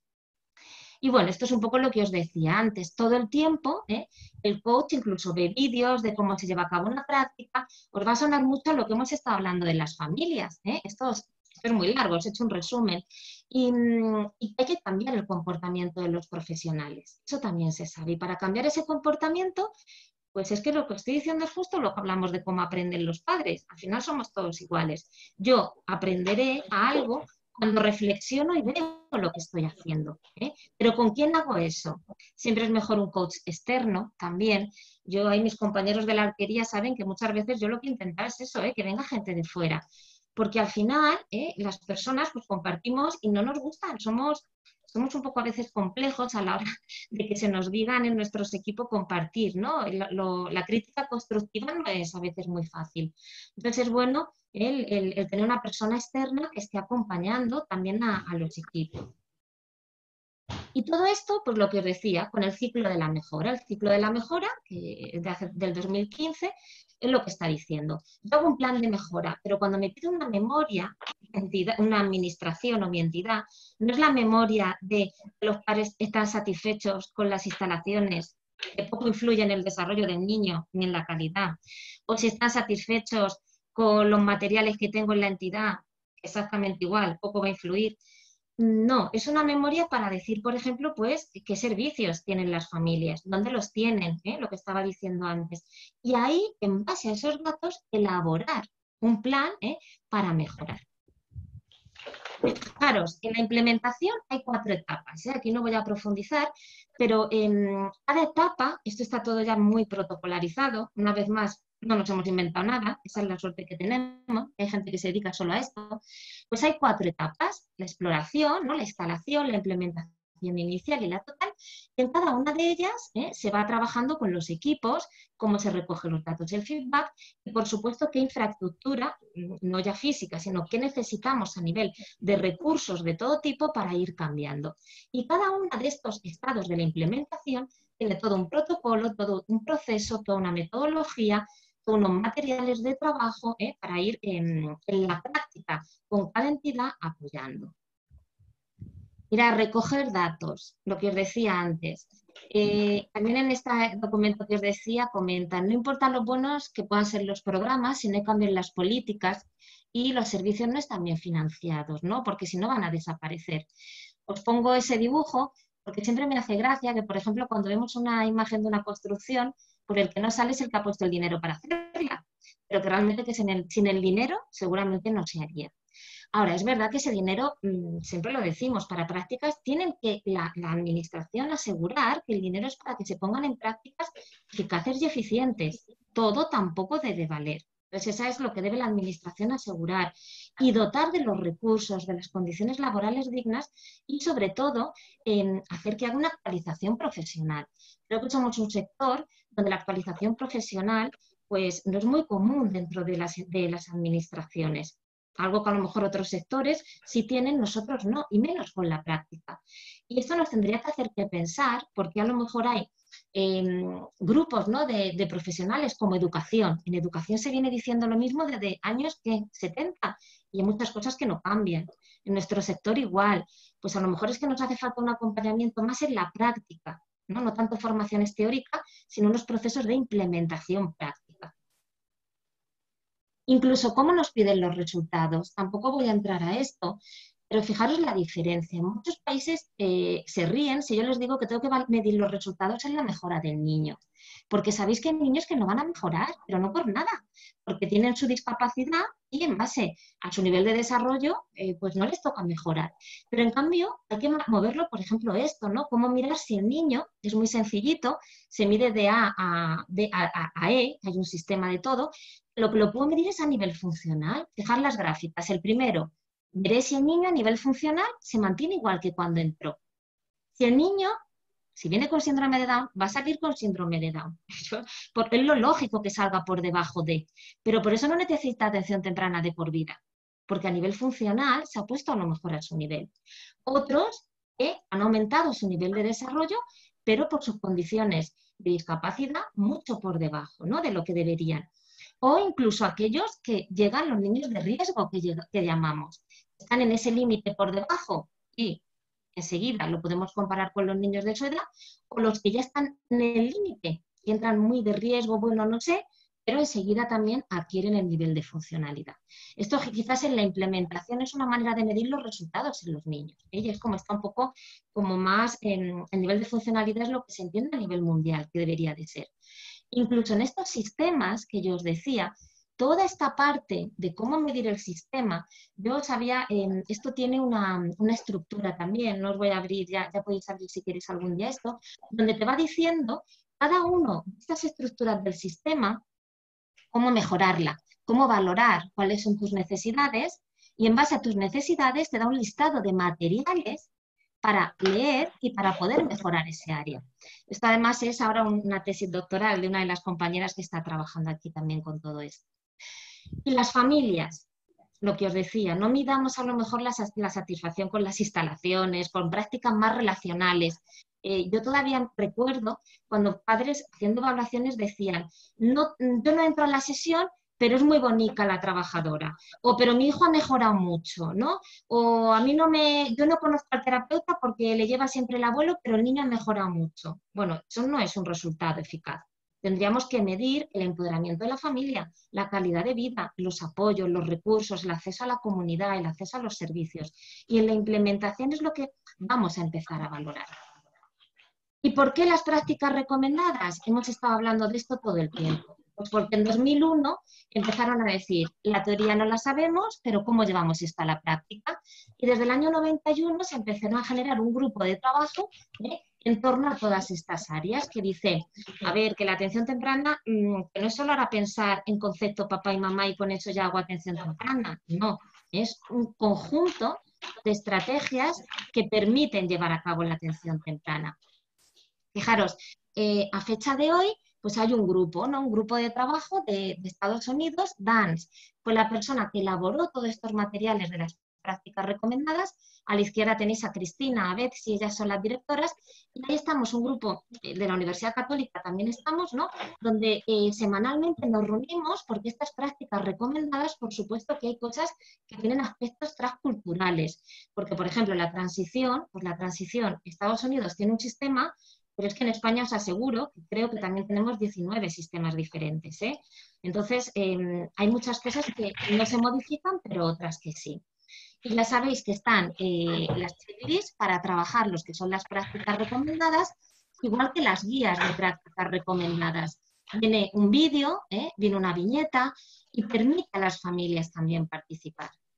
Y bueno, esto es un poco lo que os decía antes. Todo el tiempo, ¿eh? El coach incluso ve vídeos de cómo se lleva a cabo una práctica. Os va a sonar mucho lo que hemos estado hablando de las familias, ¿eh? Esto es, esto es muy largo, os he hecho un resumen. Y, y hay que cambiar el comportamiento de los profesionales. Eso también se sabe. Y para cambiar ese comportamiento, pues es que lo que estoy diciendo es justo lo que hablamos de cómo aprenden los padres. Al final somos todos iguales. Yo aprenderé a algo cuando reflexiono y veo lo que estoy haciendo, ¿eh? Pero ¿con quién hago eso? Siempre es mejor un coach externo también. Yo, ahí mis compañeros de la arquería saben que muchas veces yo lo que intento es eso, ¿eh? Que venga gente de fuera. Porque al final, ¿eh? Las personas pues compartimos y no nos gustan. Somos, somos un poco a veces complejos a la hora de que se nos digan en nuestros equipos compartir, ¿no? La, lo, la crítica constructiva no es a veces muy fácil. Entonces es bueno El, el, el tener una persona externa que esté acompañando también a, a los equipos. Y todo esto, pues lo que os decía, con el ciclo de la mejora. El ciclo de la mejora, que de hace, del dos mil quince, es lo que está diciendo. Yo hago un plan de mejora, pero cuando me pide una memoria, entidad, una administración o mi entidad, no es la memoria de que los padres están satisfechos con las instalaciones, que poco influye en el desarrollo del niño ni en la calidad, o si están satisfechos con los materiales que tengo en la entidad, exactamente igual, poco va a influir. No, es una memoria para decir, por ejemplo, pues, qué servicios tienen las familias, dónde los tienen, ¿eh? Lo que estaba diciendo antes. Y ahí, en base a esos datos, elaborar un plan, ¿eh? Para mejorar. Fijaros, en la implementación hay cuatro etapas, ¿eh? Aquí no voy a profundizar, pero en cada etapa, esto está todo ya muy protocolarizado, una vez más, no nos hemos inventado nada, esa es la suerte que tenemos, hay gente que se dedica solo a esto, pues hay cuatro etapas, la exploración, ¿no? La instalación, la implementación inicial y la total, y en cada una de ellas ¿eh? se va trabajando con los equipos, cómo se recogen los datos del feedback y por supuesto qué infraestructura, no ya física, sino qué necesitamos a nivel de recursos de todo tipo para ir cambiando. Y cada uno de estos estados de la implementación tiene todo un protocolo, todo un proceso, toda una metodología, todos unos materiales de trabajo ¿eh? para ir en, en la práctica con cada entidad apoyando. Mira, recoger datos, lo que os decía antes. Eh, también en este documento que os decía comentan, no importa lo buenos que puedan ser los programas, si no cambian las políticas y los servicios no están bien financiados, ¿no? Porque si no van a desaparecer. Os pongo ese dibujo porque siempre me hace gracia que, por ejemplo, cuando vemos una imagen de una construcción, por el que no sale es el que ha puesto el dinero para hacerla, pero que realmente que sin el, sin el dinero seguramente no se haría. Ahora, es verdad que ese dinero, mmm, siempre lo decimos, para prácticas tienen que la, la administración asegurar que el dinero es para que se pongan en prácticas eficaces y eficientes. todo tampoco debe valer. Entonces, esa es lo que debe la Administración asegurar y dotar de los recursos, de las condiciones laborales dignas y, sobre todo, eh, hacer que haga una actualización profesional. Creo que somos un sector donde la actualización profesional pues, no es muy común dentro de las, de las administraciones. Algo que a lo mejor otros sectores sí tienen, nosotros no, y menos con la práctica. Y esto nos tendría que hacer que pensar, porque a lo mejor hay eh, grupos, ¿no? de, de profesionales como educación. En educación se viene diciendo lo mismo desde años que setenta y hay muchas cosas que no cambian. En nuestro sector igual. Pues a lo mejor es que nos hace falta un acompañamiento más en la práctica, ¿no? No tanto formaciones teóricas, sino unos procesos de implementación práctica. Incluso cómo nos piden los resultados. Tampoco voy a entrar a esto, pero fijaros la diferencia. En muchos países eh, se ríen si yo les digo que tengo que medir los resultados en la mejora del niño. Porque sabéis que hay niños que no van a mejorar, pero no por nada, porque tienen su discapacidad y en base a su nivel de desarrollo, eh, pues no les toca mejorar. Pero en cambio hay que moverlo, por ejemplo, esto, ¿no? Cómo mirar si el niño, es muy sencillito, se mide de A a, de a, a E, hay un sistema de todo. Lo que lo puedo medir es a nivel funcional. Fijar las gráficas. El primero, veré si el niño a nivel funcional se mantiene igual que cuando entró. Si el niño, si viene con síndrome de Down, va a salir con síndrome de Down. Porque es lo lógico que salga por debajo de. Pero por eso no necesita atención temprana de por vida. Porque a nivel funcional se ha puesto a lo mejor a su nivel. Otros que han aumentado su nivel de desarrollo, pero por sus condiciones de discapacidad mucho por debajo, ¿no? De lo que deberían. O incluso aquellos que llegan los niños de riesgo, que, llega, que llamamos. Están en ese límite por debajo y enseguida lo podemos comparar con los niños de su edad, o los que ya están en el límite, que entran muy de riesgo, bueno, no sé, pero enseguida también adquieren el nivel de funcionalidad. Esto quizás en la implementación es una manera de medir los resultados en los niños. ¿eh? Y es como está un poco como más en el nivel de funcionalidad es lo que se entiende a nivel mundial, que debería de ser. Incluso en estos sistemas que yo os decía, toda esta parte de cómo medir el sistema, yo sabía, eh, esto tiene una, una estructura también, no os voy a abrir, ya, ya podéis abrir si queréis algún día esto, donde te va diciendo cada uno de estas estructuras del sistema, cómo mejorarla, cómo valorar cuáles son tus necesidades y en base a tus necesidades te da un listado de materiales para leer y para poder mejorar ese área. Esto además es ahora una tesis doctoral de una de las compañeras que está trabajando aquí también con todo esto. Y las familias, lo que os decía, no midamos a lo mejor la, la satisfacción con las instalaciones, con prácticas más relacionales. Eh, yo todavía recuerdo cuando padres haciendo evaluaciones decían, no, yo no entro a la sesión, pero es muy bonita la trabajadora, o pero mi hijo ha mejorado mucho, ¿no? O a mí no me, yo no conozco al terapeuta porque le lleva siempre el abuelo, pero el niño ha mejorado mucho. Bueno, eso no es un resultado eficaz. Tendríamos que medir el empoderamiento de la familia, la calidad de vida, los apoyos, los recursos, el acceso a la comunidad, el acceso a los servicios. Y en la implementación es lo que vamos a empezar a valorar. ¿Y por qué las prácticas recomendadas? Hemos estado hablando de esto todo el tiempo. Pues porque en dos mil uno empezaron a decir, la teoría no la sabemos, pero ¿cómo llevamos esto a la práctica? Y desde el año noventa y uno se empezaron a generar un grupo de trabajo ¿eh? en torno a todas estas áreas que dice, a ver, que la atención temprana, mmm, que no es solo ahora pensar en concepto papá y mamá y con eso ya hago atención temprana, no, es un conjunto de estrategias que permiten llevar a cabo la atención temprana. Fijaros, eh, a fecha de hoy, pues hay un grupo, ¿no? Un grupo de trabajo de, de Estados Unidos, D A N S, fue la persona que elaboró todos estos materiales de las prácticas recomendadas. A la izquierda tenéis a Cristina, a Betsy, ellas son las directoras, y ahí estamos, un grupo de la Universidad Católica también estamos, ¿no? Donde eh, semanalmente nos reunimos porque estas prácticas recomendadas, por supuesto que hay cosas que tienen aspectos transculturales, porque por ejemplo la transición, pues la transición, Estados Unidos tiene un sistema, pero es que en España os aseguro que creo que también tenemos diecinueve sistemas diferentes, ¿eh? Entonces, eh, hay muchas cosas que no se modifican, pero otras que sí. Y ya sabéis que están eh, las checklists para trabajar los que son las prácticas recomendadas, igual que las guías de prácticas recomendadas. Viene un vídeo, ¿eh? Viene una viñeta y permite a las familias también participar.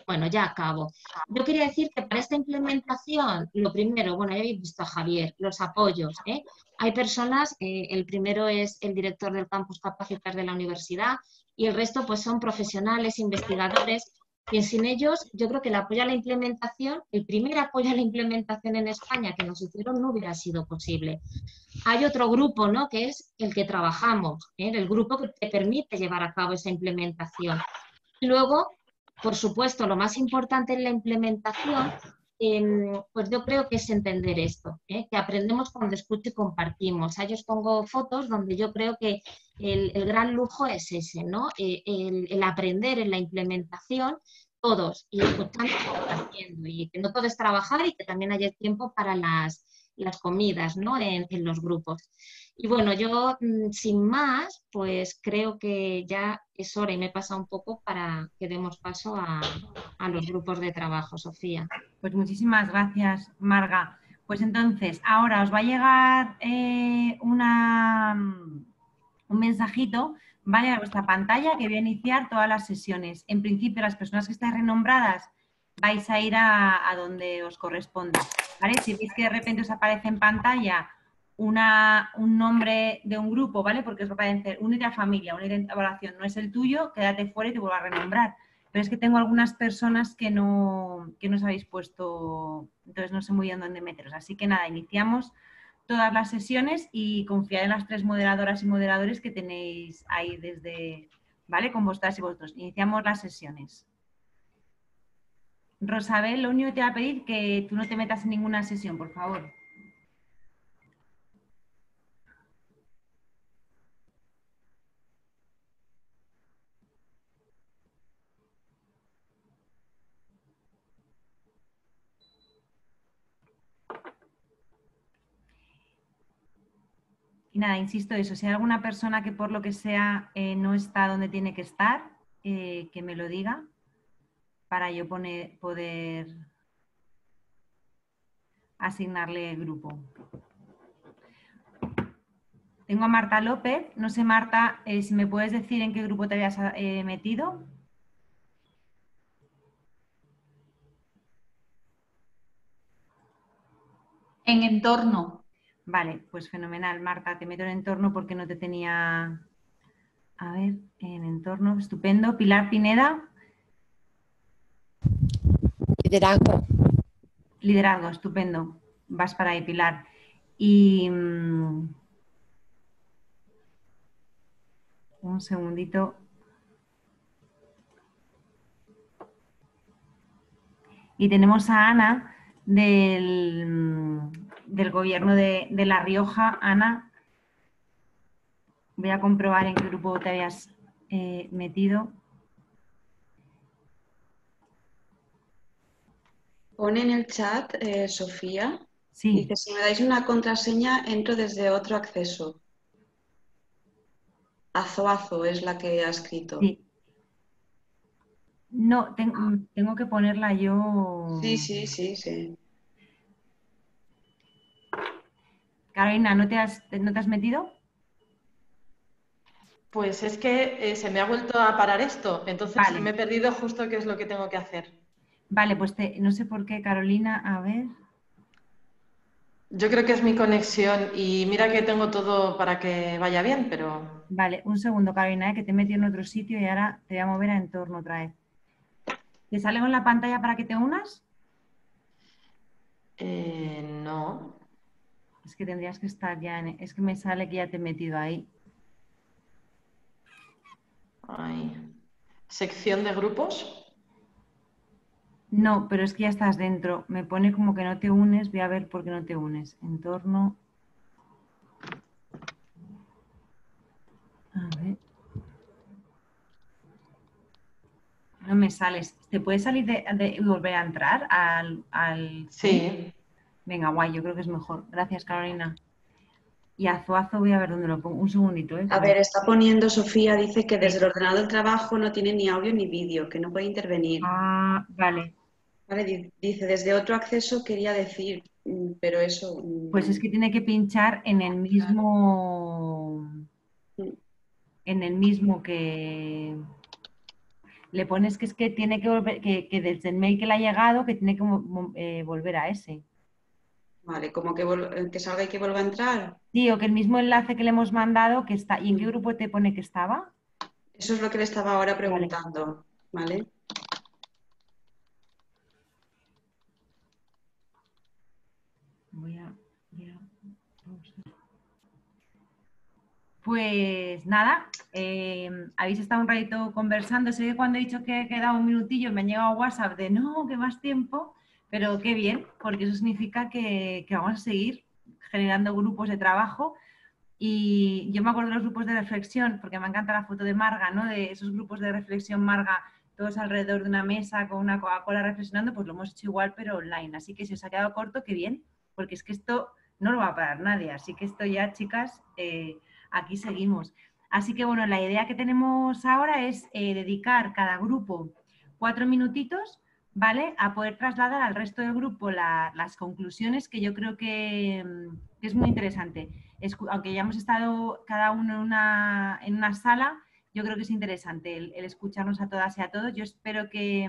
Bueno, ya acabo. Yo quería decir que para esta implementación, lo primero, bueno, ya habéis visto a Javier, los apoyos, ¿eh? Hay personas, eh, el primero es el director del campus Capacitar de la universidad y el resto pues son profesionales, investigadores, y sin ellos yo creo que el apoyo a la implementación, el primer apoyo a la implementación en España que nos hicieron no hubiera sido posible. Hay otro grupo, ¿no?, que es el que trabajamos, ¿eh? El grupo que te permite llevar a cabo esa implementación. Y luego, por supuesto, lo más importante en la implementación, eh, pues yo creo que es entender esto, ¿eh? Que aprendemos cuando escucho y compartimos. Ahí os pongo fotos donde yo creo que el, el gran lujo es ese, ¿no? Eh, el, el aprender en la implementación todos y escuchando y compartiendo. Y que no todo es trabajar y que también haya tiempo para las, las comidas, ¿no?, en, en los grupos. Y bueno, yo sin más, pues creo que ya es hora y me pasa un poco para que demos paso a, a los grupos de trabajo, Sofía. Pues muchísimas gracias, Marga. Pues entonces, ahora os va a llegar eh, una, un mensajito, ¿vale?, a vuestra pantalla que voy a iniciar todas las sesiones. En principio, las personas que estáis renombradas vais a ir a, a donde os corresponda, ¿vale? Si veis que de repente os aparece en pantalla Una, un nombre de un grupo, ¿vale? Porque os va a aparecer únete a familia, únete a evaluación, no es el tuyo, quédate fuera y te vuelvo a renombrar. Pero es que tengo algunas personas que no, que no os habéis puesto, entonces no sé muy bien dónde meteros. Así que nada, iniciamos todas las sesiones y confiad en las tres moderadoras y moderadores que tenéis ahí desde, ¿vale?, con vosotras y vosotros. Iniciamos las sesiones. Rosabel, lo único que te va a pedir es que tú no te metas en ninguna sesión, por favor. Y nada, insisto eso, si hay alguna persona que por lo que sea eh, no está donde tiene que estar, eh, que me lo diga para yo poner, poder asignarle grupo. Tengo a Marta López, no sé, Marta, eh, si me puedes decir en qué grupo te habías eh, metido. En entorno. Vale, pues fenomenal, Marta, te meto en entorno porque no te tenía... A ver, en entorno, estupendo. Pilar Pineda. Liderazgo. Liderazgo, estupendo. Vas para ahí, Pilar. Y... Um, un segundito. Y tenemos a Ana del, del gobierno de, de La Rioja. Ana, voy a comprobar en qué grupo te habías eh, metido. Pone en el chat, eh, Sofía, Sí. Dice, si me dais una contraseña, entro desde otro acceso. Azoazo es la que ha escrito. Sí. No, ten, tengo que ponerla yo. Sí, sí, sí, sí. Carolina, ¿no te has, no te has metido? Pues es que eh, se me ha vuelto a parar esto, entonces Vale. me he perdido justo qué es lo que tengo que hacer. Vale, pues te, no sé por qué, Carolina, a ver. Yo creo que es mi conexión y mira que tengo todo para que vaya bien, pero... Vale, un segundo, Carolina, eh, que te he metido en otro sitio y ahora te voy a mover a entorno otra vez. ¿Te sale en la pantalla para que te unas? Eh, no. Es que tendrías que estar ya en... Es que me sale que ya te he metido ahí. Ay. ¿Sección de grupos? No, pero es que ya estás dentro. Me pone como que no te unes. Voy a ver por qué no te unes. Entorno. A ver. No me sales. ¿Te puedes salir de, de y volver a entrar al, al... Sí. Venga, guay, yo creo que es mejor. Gracias, Carolina. Y Azoazo voy a ver dónde lo pongo. Un segundito, ¿eh? A ver, está poniendo Sofía, dice que desde Sí. el ordenador del trabajo no tiene ni audio ni vídeo, que no puede intervenir. Ah, vale. Vale, dice, desde otro acceso quería decir, pero eso... Pues es que tiene que pinchar en el mismo... En el mismo que... le pones que es que tiene que volver, que, que desde el mail que le ha llegado, que tiene que eh, volver a ese. Vale, como que, que salga y que vuelva a entrar. Sí, o que el mismo enlace que le hemos mandado, que está. ¿Y en qué grupo te pone que estaba? Eso es lo que le estaba ahora preguntando, ¿vale? Voy a, voy a Pues nada, eh, habéis estado un ratito conversando. Sé que cuando he dicho que he quedado un minutillo me han llegado WhatsApp de no, que más tiempo, pero qué bien, porque eso significa que, que vamos a seguir generando grupos de trabajo. Y yo me acuerdo de los grupos de reflexión, porque me encanta la foto de Marga, ¿no? De esos grupos de reflexión Marga, todos alrededor de una mesa con una Coca-Cola reflexionando, pues lo hemos hecho igual, pero online. Así que si os ha quedado corto, qué bien, porque es que esto no lo va a parar nadie. Así que esto ya, chicas, eh, aquí seguimos. Así que bueno, la idea que tenemos ahora es eh, dedicar cada grupo cuatro minutitos, ¿vale? A poder trasladar al resto del grupo la, las conclusiones, que yo creo que, que es muy interesante. Es, aunque ya hemos estado cada uno en una, en una sala, yo creo que es interesante el, el escucharnos a todas y a todos. Yo espero que,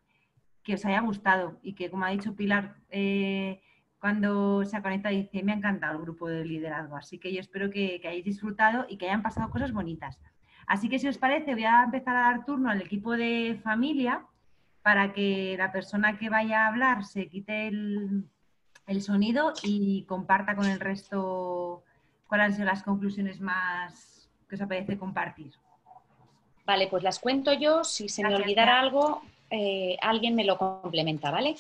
que os haya gustado y que, como ha dicho Pilar, eh, cuando se ha conectado dice, me ha encantado el grupo de liderazgo. Así que yo espero que, que hayáis disfrutado y que hayan pasado cosas bonitas. Así que si os parece, voy a empezar a dar turno al equipo de familia para que la persona que vaya a hablar se quite el, el sonido y comparta con el resto cuáles han sido las conclusiones más que os apetece compartir. Vale, pues las cuento yo. Si se me olvidara algo, eh, alguien me lo complementa, ¿vale?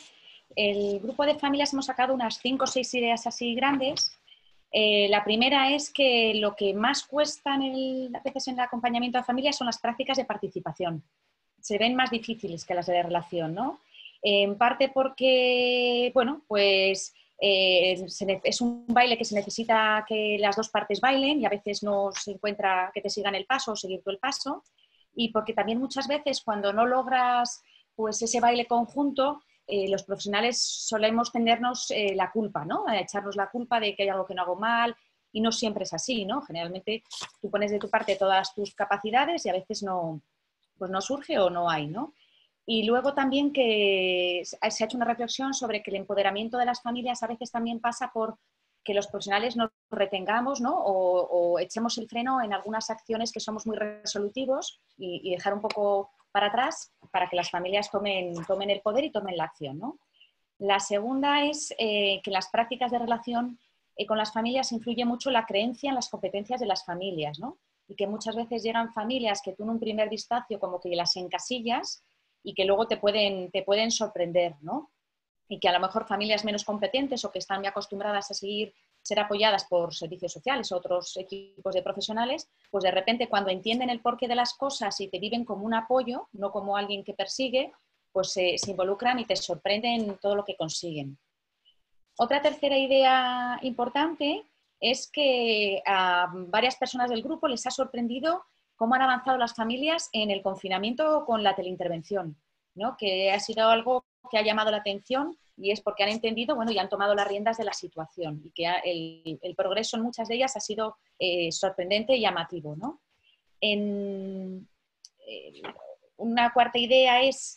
El grupo de familias hemos sacado unas cinco o seis ideas así grandes. Eh, la primera es que lo que más cuesta en el, a veces en el acompañamiento a familias son las prácticas de participación. Se ven más difíciles que las de relación, ¿no? En parte porque, bueno, pues eh, se, es un baile que se necesita que las dos partes bailen y a veces no se encuentra que te sigan el paso o seguir tú el paso. Y porque también muchas veces cuando no logras pues, ese baile conjunto, eh, los profesionales solemos tenernos eh, la culpa, ¿no? A echarnos la culpa de que hay algo que no hago mal, y no siempre es así, ¿no? Generalmente tú pones de tu parte todas tus capacidades y a veces no, pues no surge o no hay, ¿no? Y luego también que se ha hecho una reflexión sobre que el empoderamiento de las familias a veces también pasa por que los profesionales nos retengamos, ¿no? o, o echemos el freno en algunas acciones que somos muy resolutivos y, y dejar un poco para atrás para que las familias tomen, tomen el poder y tomen la acción, ¿no? La segunda es eh, que en las prácticas de relación eh, con las familias influye mucho la creencia en las competencias de las familias, ¿no? Y que muchas veces llegan familias que tú en un primer vistazo como que las encasillas y que luego te pueden, te pueden sorprender, ¿no? Y que a lo mejor familias menos competentes o que están muy acostumbradas a seguir, ser apoyadas por servicios sociales o otros equipos de profesionales, pues de repente cuando entienden el porqué de las cosas y te viven como un apoyo, no como alguien que persigue, pues se, se involucran y te sorprenden todo lo que consiguen. Otra tercera idea importante es que a varias personas del grupo les ha sorprendido cómo han avanzado las familias en el confinamiento con la teleintervención, ¿no? Que ha sido algo que ha llamado la atención y es porque han entendido, bueno, y han tomado las riendas de la situación y que el, el progreso en muchas de ellas ha sido eh, sorprendente y llamativo, ¿no? En, eh, una cuarta idea es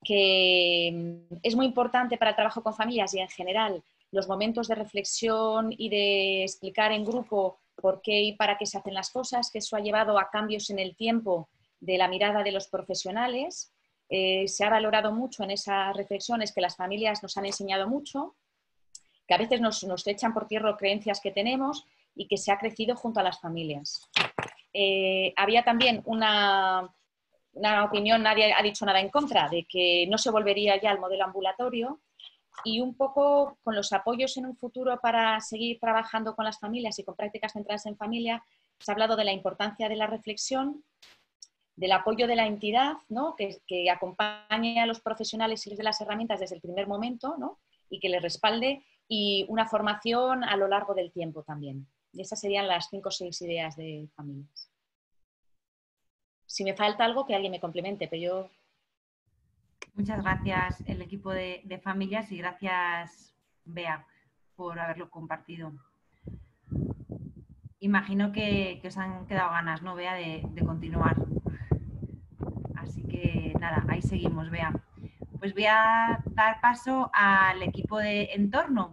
que es muy importante para el trabajo con familias y en general los momentos de reflexión y de explicar en grupo por qué y para qué se hacen las cosas, que eso ha llevado a cambios en el tiempo de la mirada de los profesionales. Eh, se ha valorado mucho en esas reflexiones que las familias nos han enseñado mucho, que a veces nos, nos echan por tierra creencias que tenemos y que se ha crecido junto a las familias. Eh, había también una, una opinión, nadie ha dicho nada en contra, de que no se volvería ya al modelo ambulatorio y un poco con los apoyos en un futuro para seguir trabajando con las familias y con prácticas centradas en familia, se ha hablado de la importancia de la reflexión, del apoyo de la entidad, ¿no? que, que acompañe a los profesionales y les dé las herramientas desde el primer momento, ¿no? Y que les respalde, y una formación a lo largo del tiempo también. Y esas serían las cinco o seis ideas de familias. Si me falta algo, que alguien me complemente, pero yo... Muchas gracias el equipo de, de familias y gracias, Bea, por haberlo compartido. Imagino que, que os han quedado ganas, ¿no, Bea, de, de continuar? Así que nada, ahí seguimos, Bea. Pues voy a dar paso al equipo de entorno.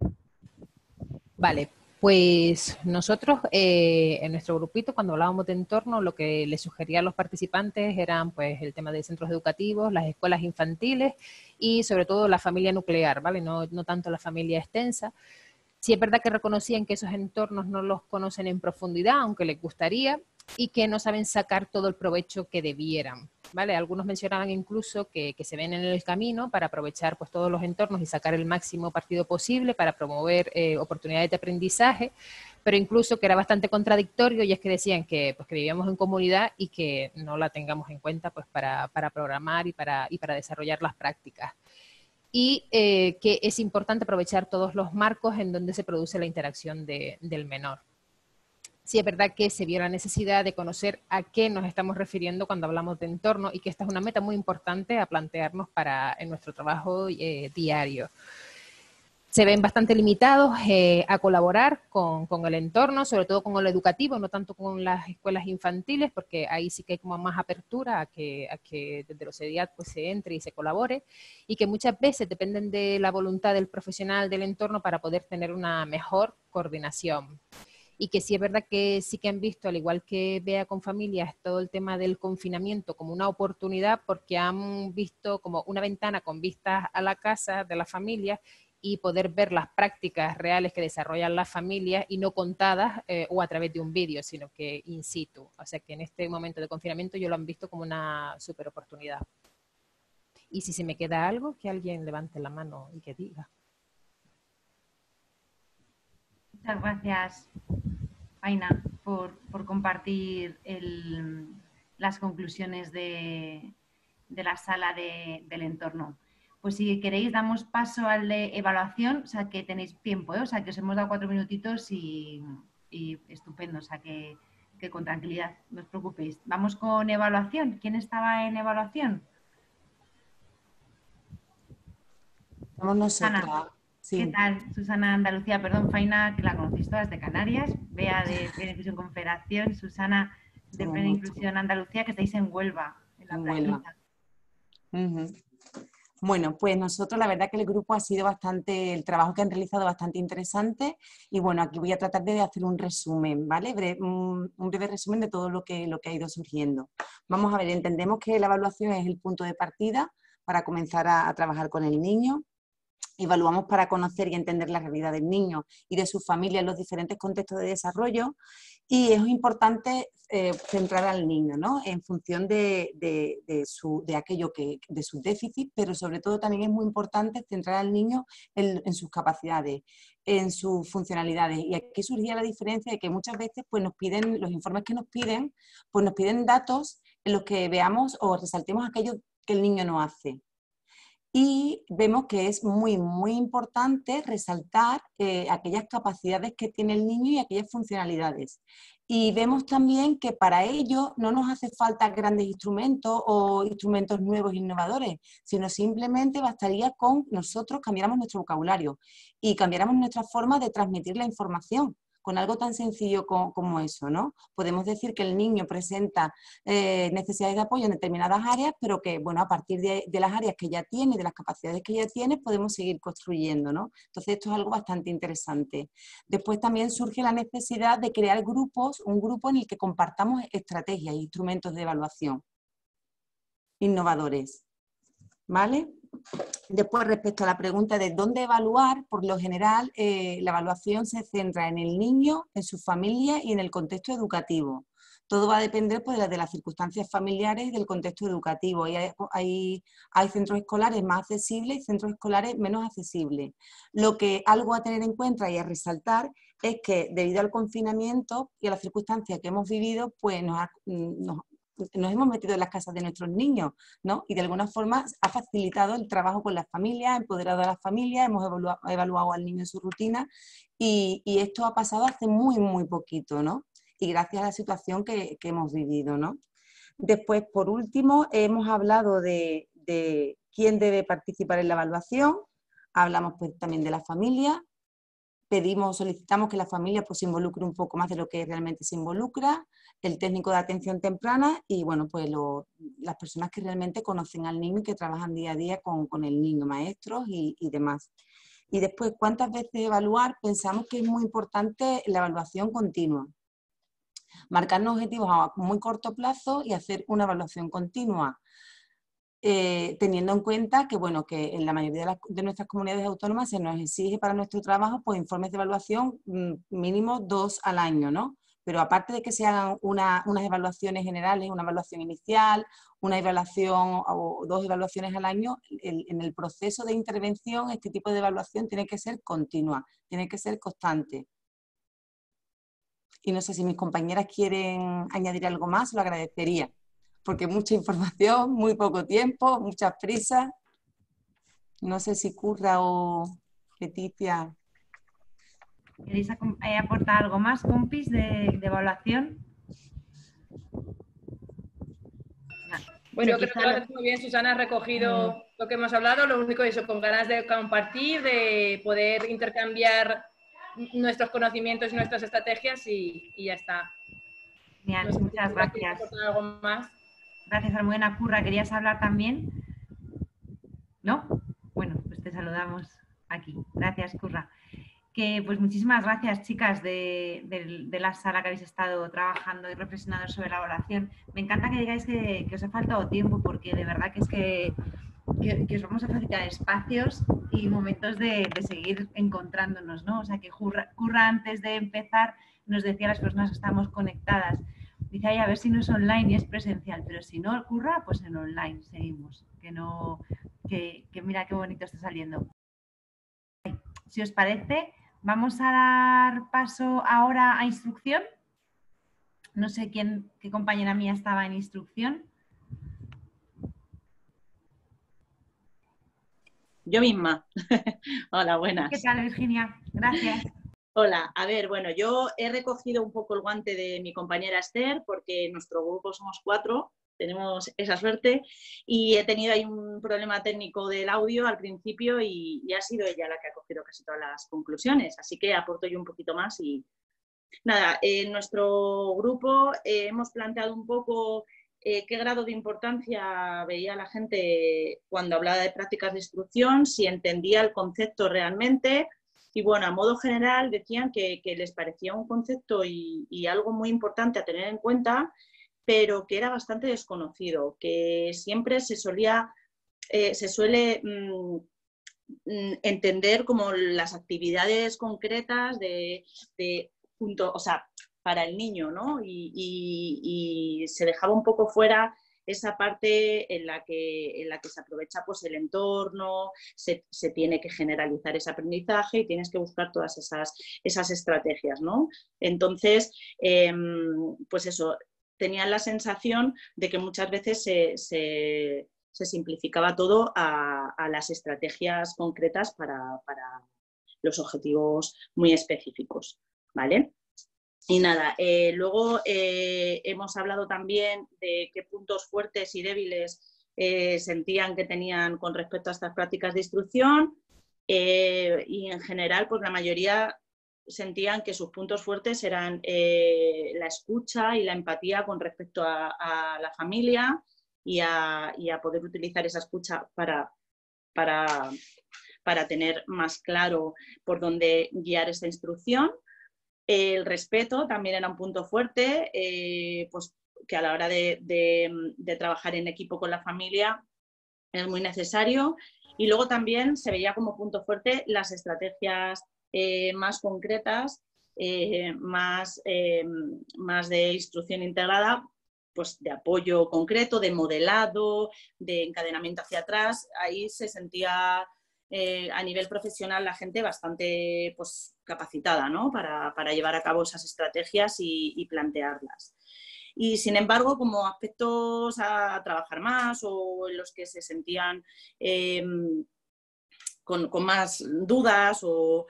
Vale, pues nosotros eh, en nuestro grupito, cuando hablábamos de entorno, lo que les sugería a los participantes eran pues el tema de centros educativos, las escuelas infantiles y sobre todo la familia nuclear, ¿vale? No, no tanto la familia extensa. Sí es verdad que reconocían que esos entornos no los conocen en profundidad, aunque les gustaría, y que no saben sacar todo el provecho que debieran, ¿vale? Algunos mencionaban incluso que, que se ven en el camino para aprovechar pues, todos los entornos y sacar el máximo partido posible para promover eh, oportunidades de aprendizaje, pero incluso que era bastante contradictorio, y es que decían que, pues, que vivíamos en comunidad y que no la tengamos en cuenta pues, para, para programar y para, y para desarrollar las prácticas. Y eh, que es importante aprovechar todos los marcos en donde se produce la interacción de, del menor. Sí es verdad que se vio la necesidad de conocer a qué nos estamos refiriendo cuando hablamos de entorno y que esta es una meta muy importante a plantearnos para, en nuestro trabajo eh, diario. Se ven bastante limitados eh, a colaborar con, con el entorno, sobre todo con el educativo, no tanto con las escuelas infantiles, porque ahí sí que hay como más apertura a que, a que desde los E D I A D pues, se entre y se colabore, y que muchas veces dependen de la voluntad del profesional del entorno para poder tener una mejor coordinación. Y que sí es verdad que sí que han visto, al igual que Bea con Familias, todo el tema del confinamiento como una oportunidad, porque han visto como una ventana con vistas a la casa de las familias y poder ver las prácticas reales que desarrollan las familias y no contadas eh, o a través de un vídeo, sino que in situ. O sea que en este momento de confinamiento yo lo han visto como una súper oportunidad. Y si se me queda algo, que alguien levante la mano y que diga. Muchas gracias, Aina, por, por compartir el, las conclusiones de, de la sala de, del entorno. Pues si queréis damos paso al de evaluación, o sea que tenéis tiempo, ¿eh? O sea que os hemos dado cuatro minutitos y, y estupendo, o sea que, que con tranquilidad, no os preocupéis. Vamos con evaluación. ¿Quién estaba en evaluación? Somos nosotras. Susana. Sí. ¿Qué tal? Susana Andalucía, perdón, Faina, que la conocéis todas de Canarias, Bea de Plena Inclusión Confederación, Susana de Plena Inclusión Andalucía, que estáis en Huelva, en la playita. Uh-huh. Bueno, pues nosotros la verdad que el grupo ha sido bastante, el trabajo que han realizado bastante interesante y bueno, aquí voy a tratar de hacer un resumen, ¿vale? Bre un, un breve resumen de todo lo que, lo que ha ido surgiendo. Vamos a ver, entendemos que la evaluación es el punto de partida para comenzar a, a trabajar con el niño. Evaluamos para conocer y entender la realidad del niño y de su familia en los diferentes contextos de desarrollo y es importante eh, centrar al niño, ¿no? En función de, de, de, su, de aquello que, de sus déficits, pero sobre todo también es muy importante centrar al niño en, en sus capacidades, en sus funcionalidades. Y aquí surgía la diferencia de que muchas veces pues, nos piden, los informes que nos piden, pues nos piden datos en los que veamos o resaltemos aquello que el niño no hace. Y vemos que es muy, muy importante resaltar eh, aquellas capacidades que tiene el niño y aquellas funcionalidades. Y vemos también que para ello no nos hace falta grandes instrumentos o instrumentos nuevos e innovadores, sino simplemente bastaría con nosotros cambiáramos nuestro vocabulario y cambiáramos nuestra forma de transmitir la información. Con algo tan sencillo como, como eso, ¿no? Podemos decir que el niño presenta eh, necesidades de apoyo en determinadas áreas, pero que, bueno, a partir de, de las áreas que ya tiene, de las capacidades que ya tiene, podemos seguir construyendo, ¿no? Entonces, esto es algo bastante interesante. Después también surge la necesidad de crear grupos, un grupo en el que compartamos estrategias e instrumentos de evaluación innovadores, ¿vale? Después, respecto a la pregunta de dónde evaluar, por lo general, eh, la evaluación se centra en el niño, en su familia y en el contexto educativo. Todo va a depender pues, de las circunstancias familiares y del contexto educativo. Y hay, hay, hay centros escolares más accesibles y centros escolares menos accesibles. Lo que algo a tener en cuenta y a resaltar es que debido al confinamiento y a las circunstancias que hemos vivido, pues nos ha, nos, nos hemos metido en las casas de nuestros niños, ¿no? Y de alguna forma ha facilitado el trabajo con las familias, ha empoderado a las familias, hemos evaluado, evaluado al niño en su rutina y, y esto ha pasado hace muy, muy poquito, ¿no? Y gracias a la situación que, que hemos vivido, ¿no? Después, por último, hemos hablado de, de quién debe participar en la evaluación, hablamos pues también de la familia, pedimos, solicitamos que la familia pues, se involucre un poco más de lo que realmente se involucra, el técnico de atención temprana y bueno, pues lo, las personas que realmente conocen al niño y que trabajan día a día con, con el niño, maestros y, y demás. Y después, ¿cuántas veces evaluar? Pensamos que es muy importante la evaluación continua. Marcarnos objetivos a muy corto plazo y hacer una evaluación continua. Eh, teniendo en cuenta que, bueno, que en la mayoría de, las, de nuestras comunidades autónomas se nos exige para nuestro trabajo pues, informes de evaluación mmm, mínimo dos al año, ¿no? Pero aparte de que se hagan una, unas evaluaciones generales, una evaluación inicial, una evaluación o dos evaluaciones al año, el, en el proceso de intervención este tipo de evaluación tiene que ser continua, tiene que ser constante. Y no sé si mis compañeras quieren añadir algo más, lo agradecería. Porque mucha información, muy poco tiempo, muchas prisas. No sé si Curra o Leticia. ¿Queréis aportar algo más, compis, de, de evaluación? Bueno, yo creo que lo haces muy bien, Susana, has recogido mm. lo que hemos hablado, lo único eso, con ganas de compartir, de poder intercambiar nuestros conocimientos y nuestras estrategias y, y ya está. Genial, no sé, muchas gracias. ¿Algo más? Gracias, Almudena. Curra, ¿querías hablar también? ¿No? Bueno, pues te saludamos aquí. Gracias, Curra. Que pues muchísimas gracias, chicas, de, de, de la sala que habéis estado trabajando y reflexionando sobre la evaluación. Me encanta que digáis que, que os ha faltado tiempo, porque de verdad que es que, que, que os vamos a facilitar espacios y momentos de, de seguir encontrándonos, ¿no? O sea, que Curra, Curra antes de empezar nos decía a las personas que estamos conectadas, dice, ay, a ver si no es online y es presencial, pero si no Curra, pues en online seguimos, que no, que, que mira qué bonito está saliendo. Si os parece, vamos a dar paso ahora a instrucción. No sé quién, qué compañera mía estaba en instrucción. Yo misma. Hola, buenas. ¿Qué tal, Virginia? Gracias. Hola, a ver, bueno, yo he recogido un poco el guante de mi compañera Esther porque en nuestro grupo somos cuatro, tenemos esa suerte y he tenido ahí un problema técnico del audio al principio y, y ha sido ella la que ha cogido casi todas las conclusiones, así que aporto yo un poquito más y nada, en nuestro grupo eh, hemos planteado un poco eh, qué grado de importancia veía la gente cuando hablaba de prácticas de instrucción, si entendía el concepto realmente. Y bueno, a modo general decían que, que les parecía un concepto y, y algo muy importante a tener en cuenta, pero que era bastante desconocido, que siempre se solía, eh, se suele mmm, entender como las actividades concretas de, de junto, o sea, para el niño, ¿no? Y, y, y se dejaba un poco fuera esa parte en la que, en la que se aprovecha pues, el entorno, se, se tiene que generalizar ese aprendizaje y tienes que buscar todas esas, esas estrategias, ¿no? Entonces, eh, pues eso, tenían la sensación de que muchas veces se, se, se simplificaba todo a, a las estrategias concretas para, para los objetivos muy específicos, ¿vale? Y nada, eh, luego eh, hemos hablado también de qué puntos fuertes y débiles eh, sentían que tenían con respecto a estas prácticas de instrucción eh, y en general pues la mayoría sentían que sus puntos fuertes eran eh, la escucha y la empatía con respecto a, a la familia y a, y a poder utilizar esa escucha para, para, para tener más claro por dónde guiar esta instrucción. El respeto también era un punto fuerte, eh, pues que a la hora de, de, de trabajar en equipo con la familia es muy necesario. Y luego también se veía como punto fuerte las estrategias eh, más concretas, eh, más, eh, más de instrucción integrada, pues de apoyo concreto, de modelado, de encadenamiento hacia atrás. Ahí se sentía... Eh, a nivel profesional la gente bastante pues, capacitada, ¿no? para, para llevar a cabo esas estrategias y, y plantearlas. Y sin embargo, como aspectos a trabajar más o en los que se sentían eh, con, con más dudas o,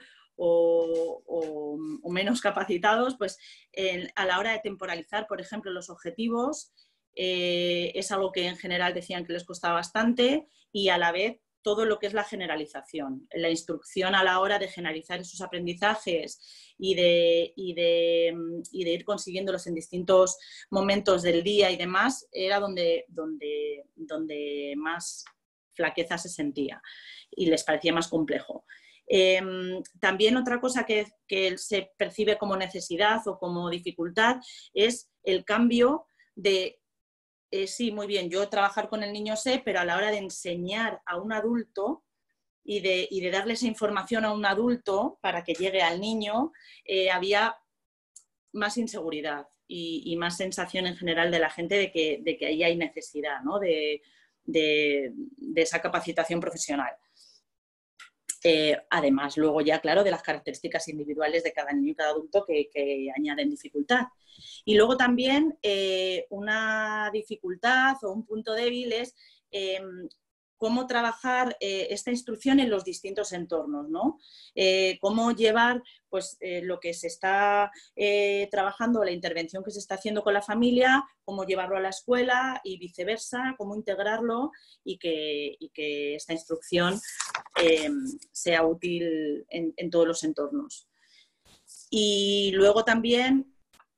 o, o, o menos capacitados, pues eh, a la hora de temporalizar, por ejemplo, los objetivos, eh, es algo que en general decían que les costaba bastante y a la vez todo lo que es la generalización, la instrucción a la hora de generalizar esos aprendizajes y de, y de, y de ir consiguiéndolos en distintos momentos del día y demás, era donde, donde, donde más flaqueza se sentía y les parecía más complejo. Eh, también otra cosa que, que se percibe como necesidad o como dificultad es el cambio de, eh, sí, muy bien, yo trabajar con el niño sé, pero a la hora de enseñar a un adulto y de, y de darle esa información a un adulto para que llegue al niño, eh, había más inseguridad y, y más sensación en general de la gente de que, de que ahí hay necesidad, ¿no? de, de, de esa capacitación profesional. Eh, además, luego ya, claro, de las características individuales de cada niño y cada adulto que, que añaden dificultad. Y luego también eh, una dificultad o un punto débil es eh, cómo trabajar eh, esta instrucción en los distintos entornos, ¿no? Eh, cómo llevar pues, eh, lo que se está eh, trabajando, la intervención que se está haciendo con la familia, cómo llevarlo a la escuela y viceversa, cómo integrarlo y que, y que esta instrucción eh, sea útil en, en todos los entornos. Y luego también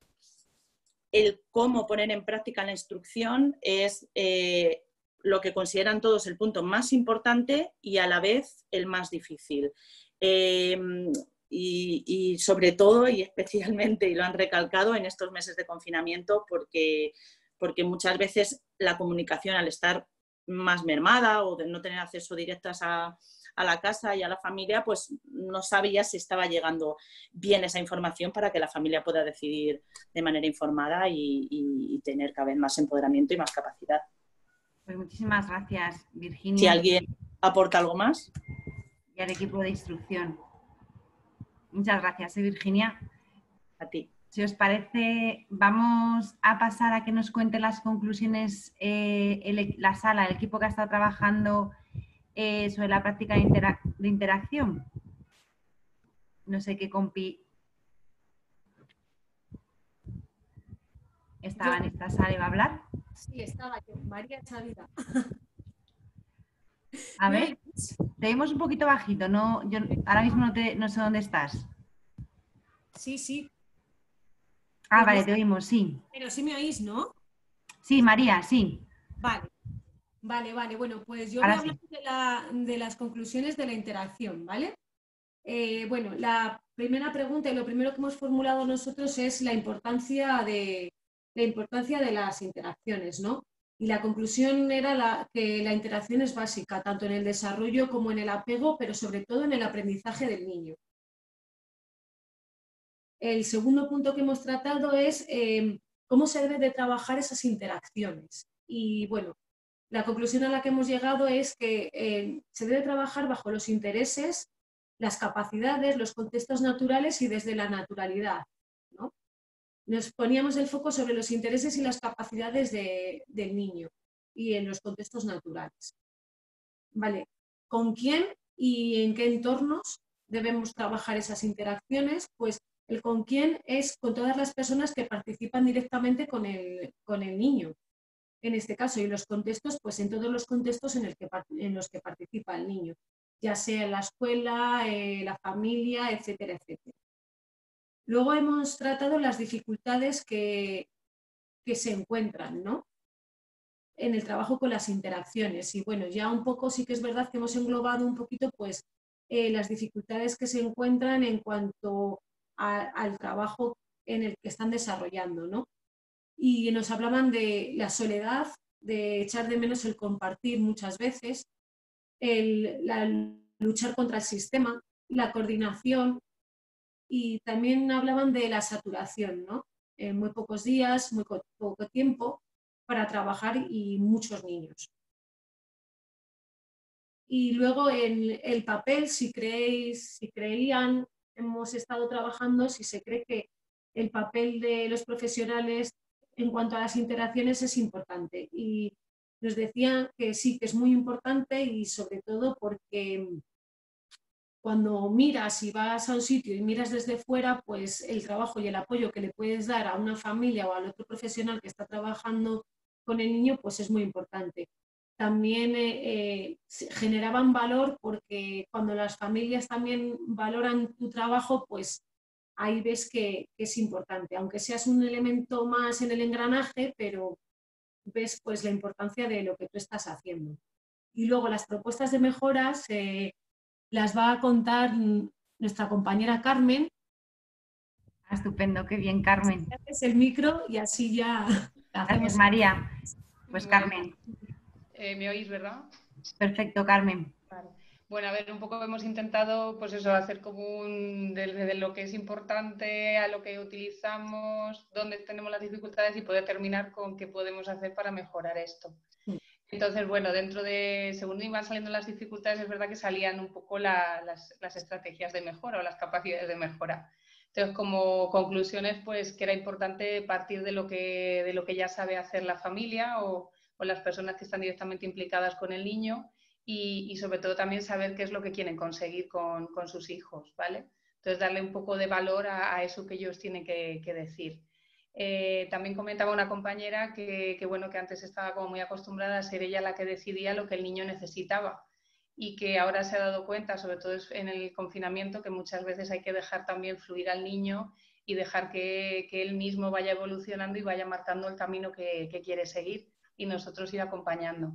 el cómo poner en práctica la instrucción es eh, lo que consideran todos el punto más importante y a la vez el más difícil. Eh, y, y sobre todo y especialmente, y lo han recalcado en estos meses de confinamiento, porque, porque muchas veces la comunicación, al estar más mermada o de no tener acceso directo a, a la casa y a la familia, pues no sabía si estaba llegando bien esa información para que la familia pueda decidir de manera informada y, y, y tener cada vez más empoderamiento y más capacidad. Pues muchísimas gracias, Virginia. Si alguien aporta algo más. Y al equipo de instrucción. Muchas gracias, ¿eh, Virginia? A ti. Si os parece, vamos a pasar a que nos cuente las conclusiones eh, el, la sala, el equipo que ha estado trabajando eh, sobre la práctica de, interac de interacción. No sé qué compi estaba en esta sala y va a hablar. Sí, estaba yo, María Chavida. A ver, te vemos un poquito bajito, no, yo ahora mismo no, te, no sé dónde estás. Sí, sí. Ah, vale, te oímos, sí. Pero sí me oís, ¿no? Sí, María, sí. Vale, vale, vale. Bueno, pues yo ahora voy a hablar sí. de, la, de las conclusiones de la interacción, ¿vale? Eh, bueno, la primera pregunta y lo primero que hemos formulado nosotros es la importancia de, la importancia de las interacciones, ¿no? Y la conclusión era la, que la interacción es básica, tanto en el desarrollo como en el apego, pero sobre todo en el aprendizaje del niño. El segundo punto que hemos tratado es eh, cómo se debe de trabajar esas interacciones. Y bueno, la conclusión a la que hemos llegado es que eh, se debe trabajar bajo los intereses, las capacidades, los contextos naturales y desde la naturalidad, ¿no? Nos poníamos el foco sobre los intereses y las capacidades de, del niño y en los contextos naturales. Vale, ¿con quién y en qué entornos debemos trabajar esas interacciones? Pues el con quién es con todas las personas que participan directamente con el, con el niño, en este caso, y los contextos, pues en todos los contextos en, el que, en los que participa el niño, ya sea la escuela, eh, la familia, etcétera, etcétera. Luego hemos tratado las dificultades que, que se encuentran, ¿no?, en el trabajo con las interacciones. Y bueno, ya un poco sí que es verdad que hemos englobado un poquito pues eh, las dificultades que se encuentran en cuanto a, al trabajo en el que están desarrollando, ¿no? Y nos hablaban de la soledad, de echar de menos el compartir muchas veces, el la, luchar contra el sistema, la coordinación, y también hablaban de la saturación, ¿no? En muy pocos días, muy poco tiempo para trabajar y muchos niños. Y luego en el papel, si creéis, si creían, hemos estado trabajando, si se cree que el papel de los profesionales en cuanto a las interacciones es importante. Y nos decían que sí, que es muy importante y sobre todo porque cuando miras y vas a un sitio y miras desde fuera, pues el trabajo y el apoyo que le puedes dar a una familia o al otro profesional que está trabajando con el niño, pues es muy importante. también eh, eh, generaban valor, porque cuando las familias también valoran tu trabajo, pues ahí ves que, que es importante, aunque seas un elemento más en el engranaje, pero ves pues la importancia de lo que tú estás haciendo. Y luego las propuestas de mejoras eh, las va a contar nuestra compañera Carmen. Estupendo, qué bien, Carmen. Es el micro y así ya hacemos. María. Pues Carmen. Eh, ¿Me oís, verdad? Perfecto, Carmen. Vale. Bueno, a ver, un poco hemos intentado, pues eso, hacer como un, desde de lo que es importante a lo que utilizamos, dónde tenemos las dificultades y poder terminar con qué podemos hacer para mejorar esto. Sí. Entonces, bueno, dentro de, según iban saliendo las dificultades, es verdad que salían un poco la, las, las estrategias de mejora o las capacidades de mejora. Entonces, como conclusiones, pues que era importante partir de lo que, de lo que ya sabe hacer la familia o, o las personas que están directamente implicadas con el niño y, y sobre todo también saber qué es lo que quieren conseguir con, con sus hijos, ¿vale? Entonces, darle un poco de valor a, a eso que ellos tienen que, que decir. Eh, también comentaba una compañera que, que, bueno, que antes estaba como muy acostumbrada a ser ella la que decidía lo que el niño necesitaba y que ahora se ha dado cuenta, sobre todo en el confinamiento, que muchas veces hay que dejar también fluir al niño y dejar que, que él mismo vaya evolucionando y vaya marcando el camino que, que quiere seguir y nosotros ir acompañando.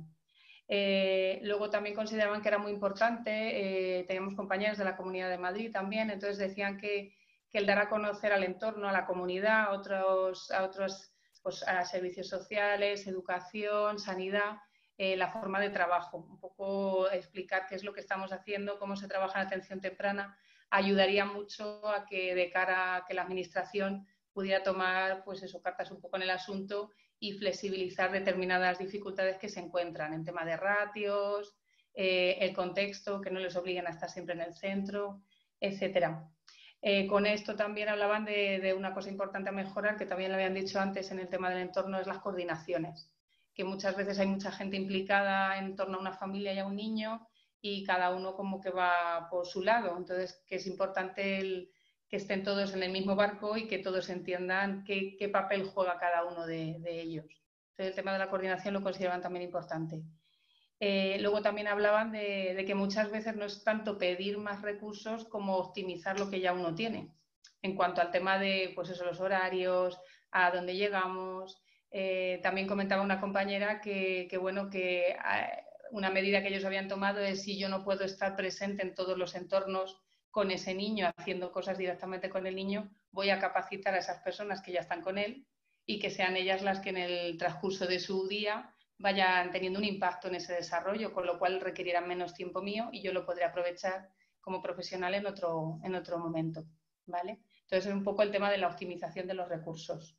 Eh, luego también consideraban que era muy importante, eh, teníamos compañeros de la Comunidad de Madrid también, entonces decían que, que el dar a conocer al entorno, a la comunidad, a otros, a otros pues, a servicios sociales, educación, sanidad, Eh, la forma de trabajo, un poco explicar qué es lo que estamos haciendo, cómo se trabaja en atención temprana, ayudaría mucho a que de cara a que la administración pudiera tomar pues eso, cartas un poco en el asunto y flexibilizar determinadas dificultades que se encuentran en tema de ratios, eh, el contexto, que no les obliguen a estar siempre en el centro, etcétera. Eh, con esto también hablaban de, de una cosa importante a mejorar, que también lo habían dicho antes en el tema del entorno, es las coordinaciones, que muchas veces hay mucha gente implicada en torno a una familia y a un niño y cada uno como que va por su lado. Entonces, que es importante el, que estén todos en el mismo barco y que todos entiendan qué, qué papel juega cada uno de, de ellos. Entonces, el tema de la coordinación lo consideraban también importante. Eh, luego también hablaban de, de que muchas veces no es tanto pedir más recursos como optimizar lo que ya uno tiene. En cuanto al tema de pues eso, los horarios, a dónde llegamos. Eh, también comentaba una compañera que, que, bueno, que eh, una medida que ellos habían tomado es si yo no puedo estar presente en todos los entornos con ese niño, haciendo cosas directamente con el niño, voy a capacitar a esas personas que ya están con él y que sean ellas las que en el transcurso de su día vayan teniendo un impacto en ese desarrollo, con lo cual requerirán menos tiempo mío y yo lo podré aprovechar como profesional en otro, en otro momento, ¿vale? Entonces es un poco el tema de la optimización de los recursos.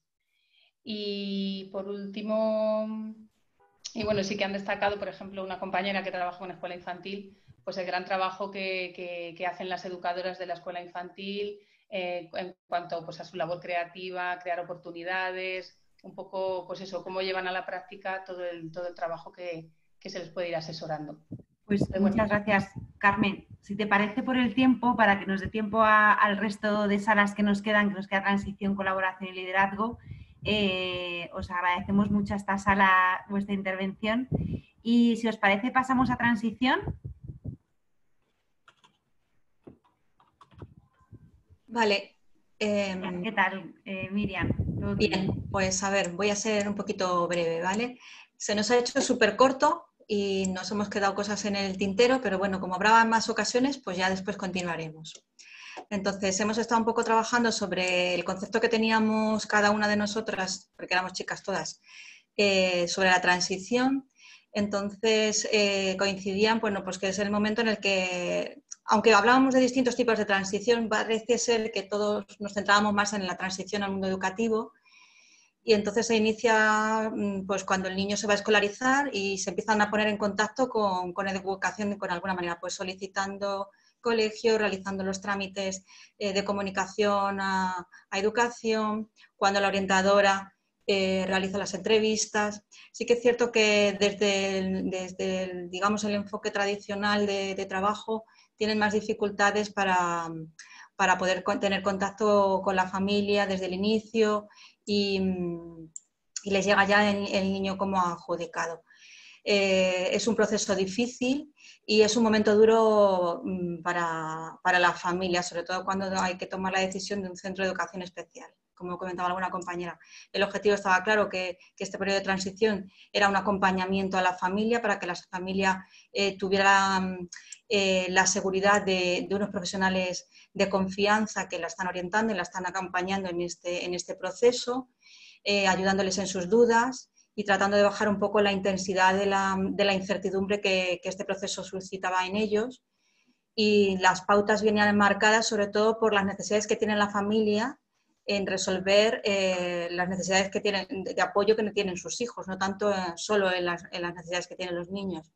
Y por último, y bueno, sí que han destacado, por ejemplo, una compañera que trabaja en una escuela infantil, pues el gran trabajo que, que, que hacen las educadoras de la escuela infantil eh, en cuanto pues, a su labor creativa, crear oportunidades, un poco, pues eso, cómo llevan a la práctica todo el, todo el trabajo que, que se les puede ir asesorando. Pues Entonces, muchas bueno. gracias, Carmen. Si te parece por el tiempo, para que nos dé tiempo a, al resto de salas que nos quedan, que nos queda transición, colaboración y liderazgo, Eh, os agradecemos mucho a esta sala vuestra intervención y si os parece pasamos a transición. Vale. Eh, ¿Qué tal, eh, Miriam? Bien, pues a ver, voy a ser un poquito breve, ¿vale? Se nos ha hecho súper corto y nos hemos quedado cosas en el tintero, pero bueno, como habrá más ocasiones, pues ya después continuaremos. Entonces, hemos estado un poco trabajando sobre el concepto que teníamos cada una de nosotras, porque éramos chicas todas, eh, sobre la transición. Entonces, eh, coincidían, bueno, pues que es el momento en el que, aunque hablábamos de distintos tipos de transición, parece ser que todos nos centrábamos más en la transición al mundo educativo. Y entonces se inicia pues, cuando el niño se va a escolarizar y se empiezan a poner en contacto con, con educación con alguna manera, pues solicitando colegio, realizando los trámites eh, de comunicación a, a educación, cuando la orientadora eh, realiza las entrevistas. Sí que es cierto que desde el, desde el, digamos, el enfoque tradicional de, de trabajo tienen más dificultades para, para poder tener contacto con la familia desde el inicio y, y les llega ya el, el niño como adjudicado. Eh, es un proceso difícil y es un momento duro para, para la familia, sobre todo cuando hay que tomar la decisión de un centro de educación especial. Como comentaba alguna compañera, el objetivo estaba claro, que, que este periodo de transición era un acompañamiento a la familia para que la familia eh, tuviera eh, la seguridad de, de unos profesionales de confianza que la están orientando y la están acompañando en este, en este proceso, eh, ayudándoles en sus dudas y tratando de bajar un poco la intensidad de la, de la incertidumbre que, que este proceso suscitaba en ellos. Y las pautas venían enmarcadas sobre todo por las necesidades que tiene la familia en resolver eh, las necesidades que tienen, de apoyo que tienen sus hijos, no tanto eh, solo en las, en las necesidades que tienen los niños.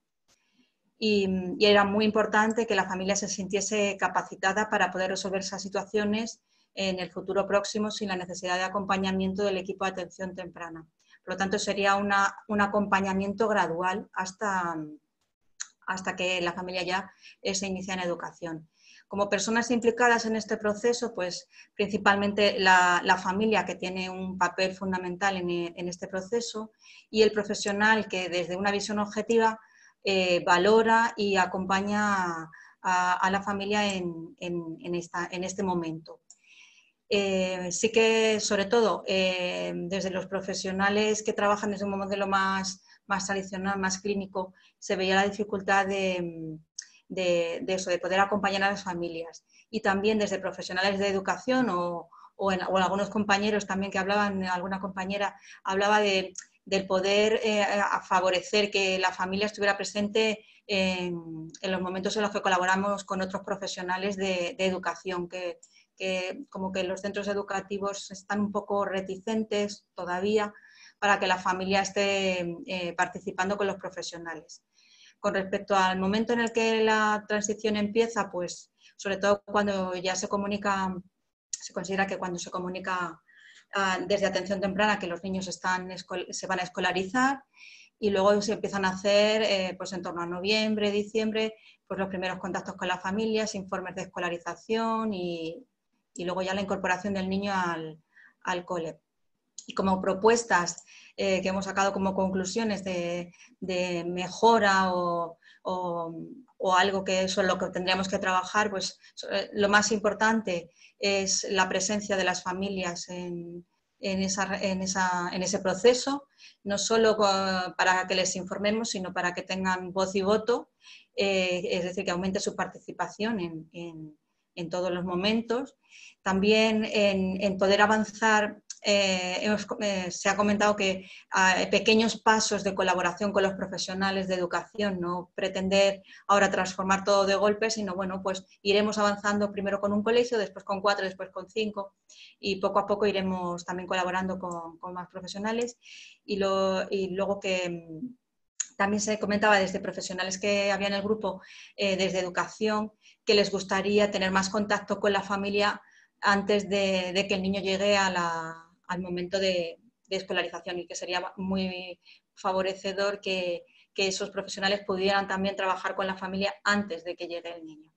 Y, y era muy importante que la familia se sintiese capacitada para poder resolver esas situaciones en el futuro próximo sin la necesidad de acompañamiento del equipo de atención temprana. Por lo tanto, sería una, un acompañamiento gradual hasta, hasta que la familia ya eh, se inicia en educación. Como personas implicadas en este proceso, pues principalmente la, la familia, que tiene un papel fundamental en, en este proceso, y el profesional que desde una visión objetiva eh, valora y acompaña a, a la familia en, en, en, esta, en este momento. Eh, sí que, sobre todo, eh, desde los profesionales que trabajan desde un modelo más, más tradicional, más clínico, se veía la dificultad de... De, de eso, de poder acompañar a las familias. Y también desde profesionales de educación o, o, en, o en algunos compañeros también que hablaban, alguna compañera hablaba de, del poder eh, favorecer que la familia estuviera presente en, en los momentos en los que colaboramos con otros profesionales de, de educación, que, que como que los centros educativos están un poco reticentes todavía para que la familia esté eh, participando con los profesionales. Con respecto al momento en el que la transición empieza, pues sobre todo cuando ya se comunica, se considera que cuando se comunica uh, desde atención temprana que los niños están, se van a escolarizar, y luego se empiezan a hacer eh, pues en torno a noviembre, diciembre, pues los primeros contactos con las familias, informes de escolarización y, y luego ya la incorporación del niño al, al cole. Y como propuestas eh, que hemos sacado como conclusiones de, de mejora o, o, o algo que eso es lo que tendríamos que trabajar, pues lo más importante es la presencia de las familias en, en, esa, en, esa, en ese proceso, no solo para que les informemos, sino para que tengan voz y voto, eh, es decir, que aumente su participación en, en, en todos los momentos. También en, en poder avanzar. Eh, hemos, eh, se ha comentado que hay pequeños pasos de colaboración con los profesionales de educación, no pretender ahora transformar todo de golpe, sino bueno, pues iremos avanzando primero con un colegio, después con cuatro, después con cinco, y poco a poco iremos también colaborando con, con más profesionales. Y, lo, y luego que también se comentaba desde profesionales que había en el grupo, eh, desde educación, que les gustaría tener más contacto con la familia antes de, de que el niño llegue a la al momento de, de escolarización, y que sería muy favorecedor que, que esos profesionales pudieran también trabajar con la familia antes de que llegue el niño.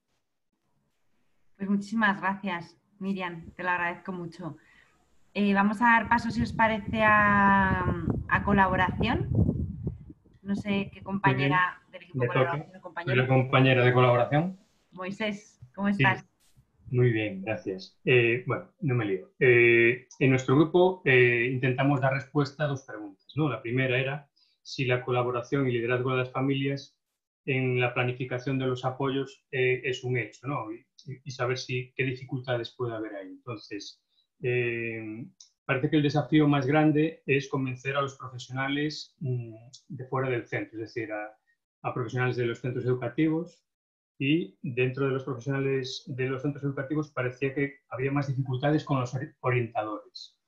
Pues muchísimas gracias, Miriam, te lo agradezco mucho. Eh, vamos a dar paso, si os parece, a, a colaboración. No sé qué compañera del equipo de colaboración. Soy la compañera de colaboración. Moisés, ¿cómo estás? Sí. Muy bien, gracias. Eh, bueno, no me lío. Eh, en nuestro grupo eh, intentamos dar respuesta a dos preguntas, ¿no? La primera era si la colaboración y liderazgo de las familias en la planificación de los apoyos eh, es un hecho, ¿no? Y, y saber si, qué dificultades puede haber ahí. Entonces, eh, parece que el desafío más grande es convencer a los profesionales mmm, de fuera del centro, es decir, a, a profesionales de los centros educativos. Y dentro de los profesionales de los centros educativos parecía que había más dificultades con los orientadores.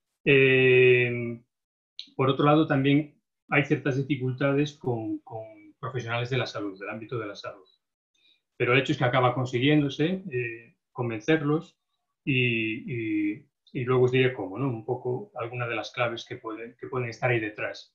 Eh, por otro lado, también hay ciertas dificultades con, con profesionales de la salud, del ámbito de la salud. Pero el hecho es que acaba consiguiéndose eh, convencerlos y, y, y luego os diré cómo, ¿no? Un poco algunas de las claves que pueden, que pueden estar ahí detrás.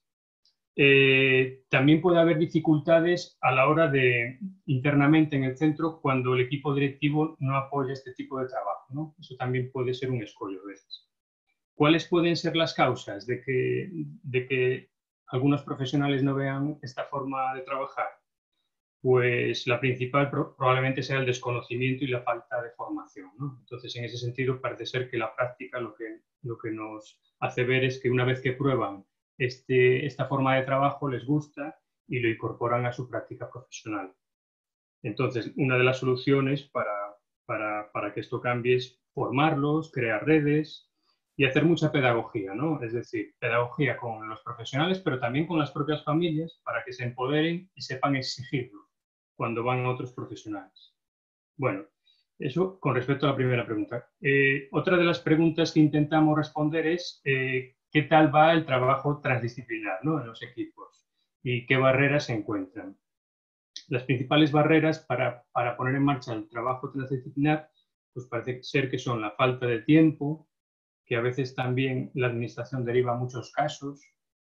Eh, también puede haber dificultades a la hora de, internamente en el centro, cuando el equipo directivo no apoya este tipo de trabajo, ¿no? Eso también puede ser un escollo a veces. ¿Cuáles pueden ser las causas de que, de que algunos profesionales no vean esta forma de trabajar? Pues la principal pro probablemente sea el desconocimiento y la falta de formación, ¿no? Entonces, en ese sentido, parece ser que la práctica lo que, lo que nos hace ver es que una vez que prueban este, esta forma de trabajo, les gusta y lo incorporan a su práctica profesional. Entonces, una de las soluciones para, para, para que esto cambie es formarlos, crear redes y hacer mucha pedagogía, ¿no? Es decir, pedagogía con los profesionales, pero también con las propias familias para que se empoderen y sepan exigirlo cuando van a otros profesionales. Bueno, eso con respecto a la primera pregunta. Eh, otra de las preguntas que intentamos responder es eh, ¿qué tal va el trabajo transdisciplinar, ¿no?, en los equipos y qué barreras se encuentran? Las principales barreras para, para poner en marcha el trabajo transdisciplinar pues parece ser que son la falta de tiempo, que a veces también la administración deriva muchos casos,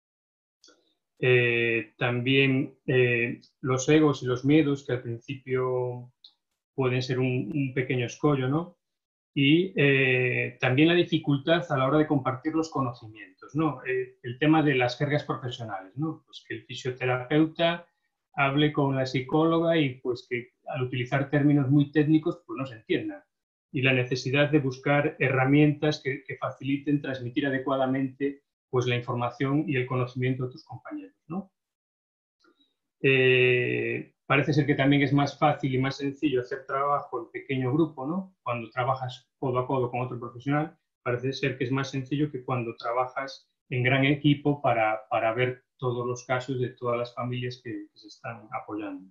eh, también eh, los egos y los miedos, que al principio pueden ser un, un pequeño escollo, ¿no? Y eh, también la dificultad a la hora de compartir los conocimientos, ¿no? Eh, el tema de las jergas profesionales, ¿no? Pues que el fisioterapeuta hable con la psicóloga y pues que al utilizar términos muy técnicos pues no se entiendan. Y la necesidad de buscar herramientas que, que faciliten transmitir adecuadamente pues, la información y el conocimiento de tus compañeros, ¿no? Eh, parece ser que también es más fácil y más sencillo hacer trabajo en pequeño grupo, ¿no? Cuando trabajas codo a codo con otro profesional, parece ser que es más sencillo que cuando trabajas en gran equipo para, para ver todos los casos de todas las familias que, que se están apoyando.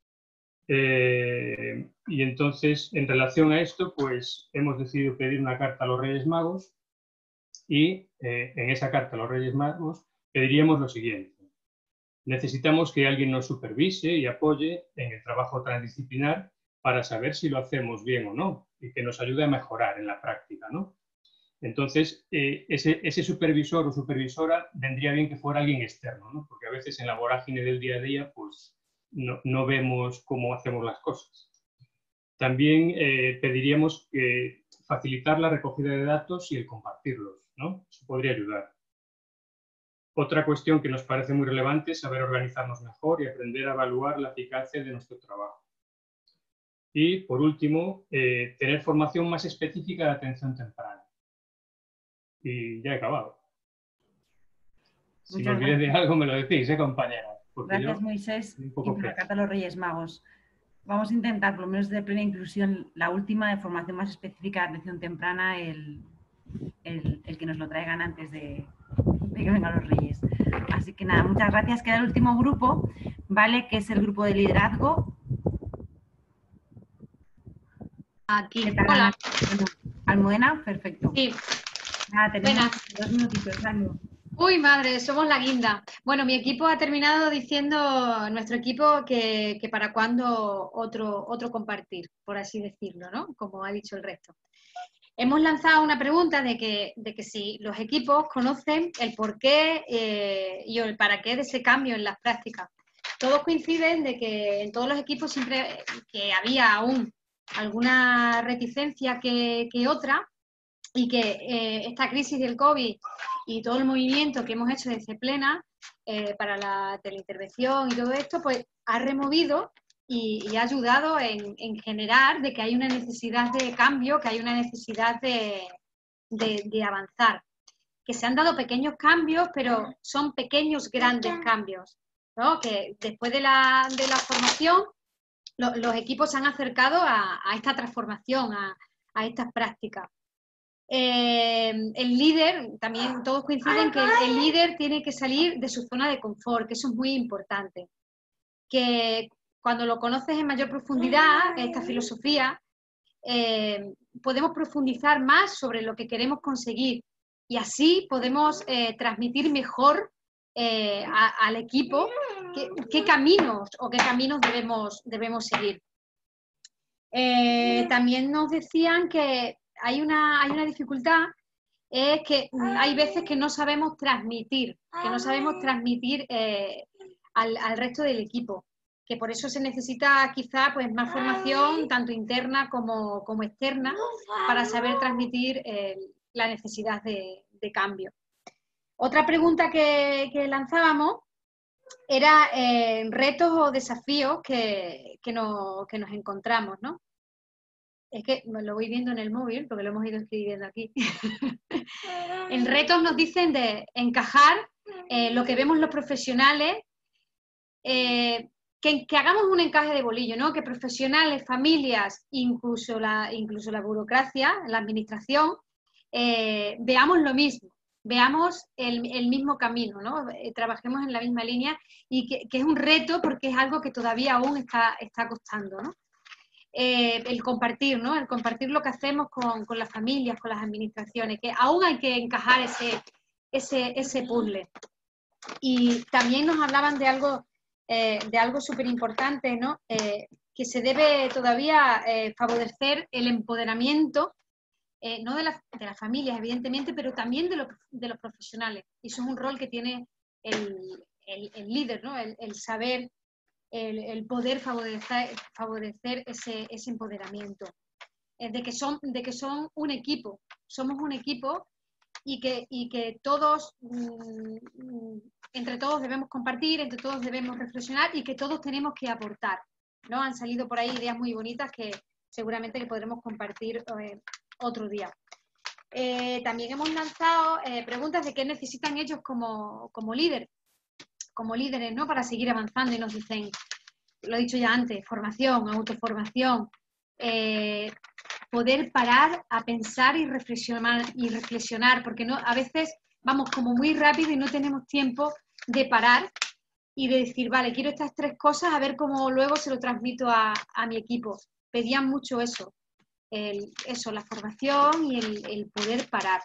Eh, y entonces, en relación a esto, pues hemos decidido pedir una carta a los Reyes Magos y eh, en esa carta a los Reyes Magos pediríamos lo siguiente. Necesitamos que alguien nos supervise y apoye en el trabajo transdisciplinar para saber si lo hacemos bien o no y que nos ayude a mejorar en la práctica, ¿no? Entonces, eh, ese, ese supervisor o supervisora vendría bien que fuera alguien externo, ¿no? Porque a veces en la vorágine del día a día, pues no, no vemos cómo hacemos las cosas. También eh, pediríamos que facilitar la recogida de datos y el compartirlos, ¿no? Eso podría ayudar. Otra cuestión que nos parece muy relevante es saber organizarnos mejor y aprender a evaluar la eficacia de nuestro trabajo. Y, por último, eh, tener formación más específica de atención temprana. Y ya he acabado. Si Muchas me olvidé de gracias. algo, me lo decís, ¿eh, compañera? Porque Gracias, yo, Moisés, un y poco por la feo. carta a los Reyes Magos. Vamos a intentar, por lo menos de plena inclusión, la última de formación más específica de atención temprana, el, el, el que nos lo traigan antes de, de que vengan los Reyes. Así que nada, muchas gracias. Queda el último grupo, ¿vale? Que es el grupo de liderazgo. Aquí. ¿Qué tal, Hola. Bueno, Almudena, perfecto. Sí. Nada, tenemos Buenas. dos minutitos, Almu. Uy, madre, somos la guinda. Bueno, mi equipo ha terminado diciendo, nuestro equipo, que, que para cuándo otro, otro compartir, por así decirlo, ¿no? Como ha dicho el resto. Hemos lanzado una pregunta de que, de que si los equipos conocen el porqué eh, y el para qué de ese cambio en las prácticas. Todos coinciden de que en todos los equipos siempre que había aún alguna reticencia que, que otra, y que eh, esta crisis del COVID y todo el movimiento que hemos hecho desde Plena eh, para la teleintervención y todo esto, pues ha removido y, y ha ayudado en, en generar de que hay una necesidad de cambio, que hay una necesidad de, de, de avanzar. Que se han dado pequeños cambios, pero son pequeños grandes cambios, ¿no? Que después de la, de la formación, lo, los equipos se han acercado a, a esta transformación, a, a estas prácticas. Eh, el líder, también todos coinciden que el, el líder tiene que salir de su zona de confort, que eso es muy importante. Que cuando lo conoces en mayor profundidad, esta filosofía, eh, podemos profundizar más sobre lo que queremos conseguir y así podemos eh, transmitir mejor eh, a, al equipo qué, qué caminos o qué caminos debemos, debemos seguir. Eh, también nos decían que hay una, hay una dificultad, es que hay veces que no sabemos transmitir, que no sabemos transmitir eh, al, al resto del equipo, que por eso se necesita quizá pues, más formación, tanto interna como, como externa, para saber transmitir eh, la necesidad de, de cambio. Otra pregunta que, que lanzábamos era eh, retos o desafíos que, que, no, que nos encontramos, ¿no? Es que me lo voy viendo en el móvil porque lo hemos ido escribiendo aquí. En retos nos dicen de encajar eh, lo que vemos los profesionales, eh, que, que hagamos un encaje de bolillo, ¿no? Que profesionales, familias, incluso la, incluso la burocracia, la administración, eh, veamos lo mismo, veamos el, el mismo camino, ¿no? Eh, trabajemos en la misma línea y que, que es un reto porque es algo que todavía aún está, está costando, ¿no? Eh, el compartir, ¿no? El compartir lo que hacemos con, con las familias, con las administraciones, que aún hay que encajar ese, ese, ese puzzle. Y también nos hablaban de algo, eh, de algo súper importante, ¿no? Eh, que se debe todavía eh, favorecer el empoderamiento, eh, no de, la, de las familias, evidentemente, pero también de, lo, de los profesionales. Y eso es un rol que tiene el, el, el líder, ¿no? El, el saber El, el poder favorecer, favorecer ese, ese empoderamiento, eh, de, que son, de que son un equipo, somos un equipo y que, y que todos, mmm, entre todos debemos compartir, entre todos debemos reflexionar y que todos tenemos que aportar, ¿no? Han salido por ahí ideas muy bonitas que seguramente que podremos compartir eh, otro día. Eh, también hemos lanzado eh, preguntas de qué necesitan ellos como, como líderes. como líderes, ¿no? Para seguir avanzando y nos dicen, lo he dicho ya antes, formación, autoformación, eh, poder parar a pensar y reflexionar, y reflexionar, porque no, a veces vamos como muy rápido y no tenemos tiempo de parar y de decir, vale, quiero estas tres cosas, a ver cómo luego se lo transmito a, a mi equipo. Pedían mucho eso, el, eso, la formación y el, el poder parar.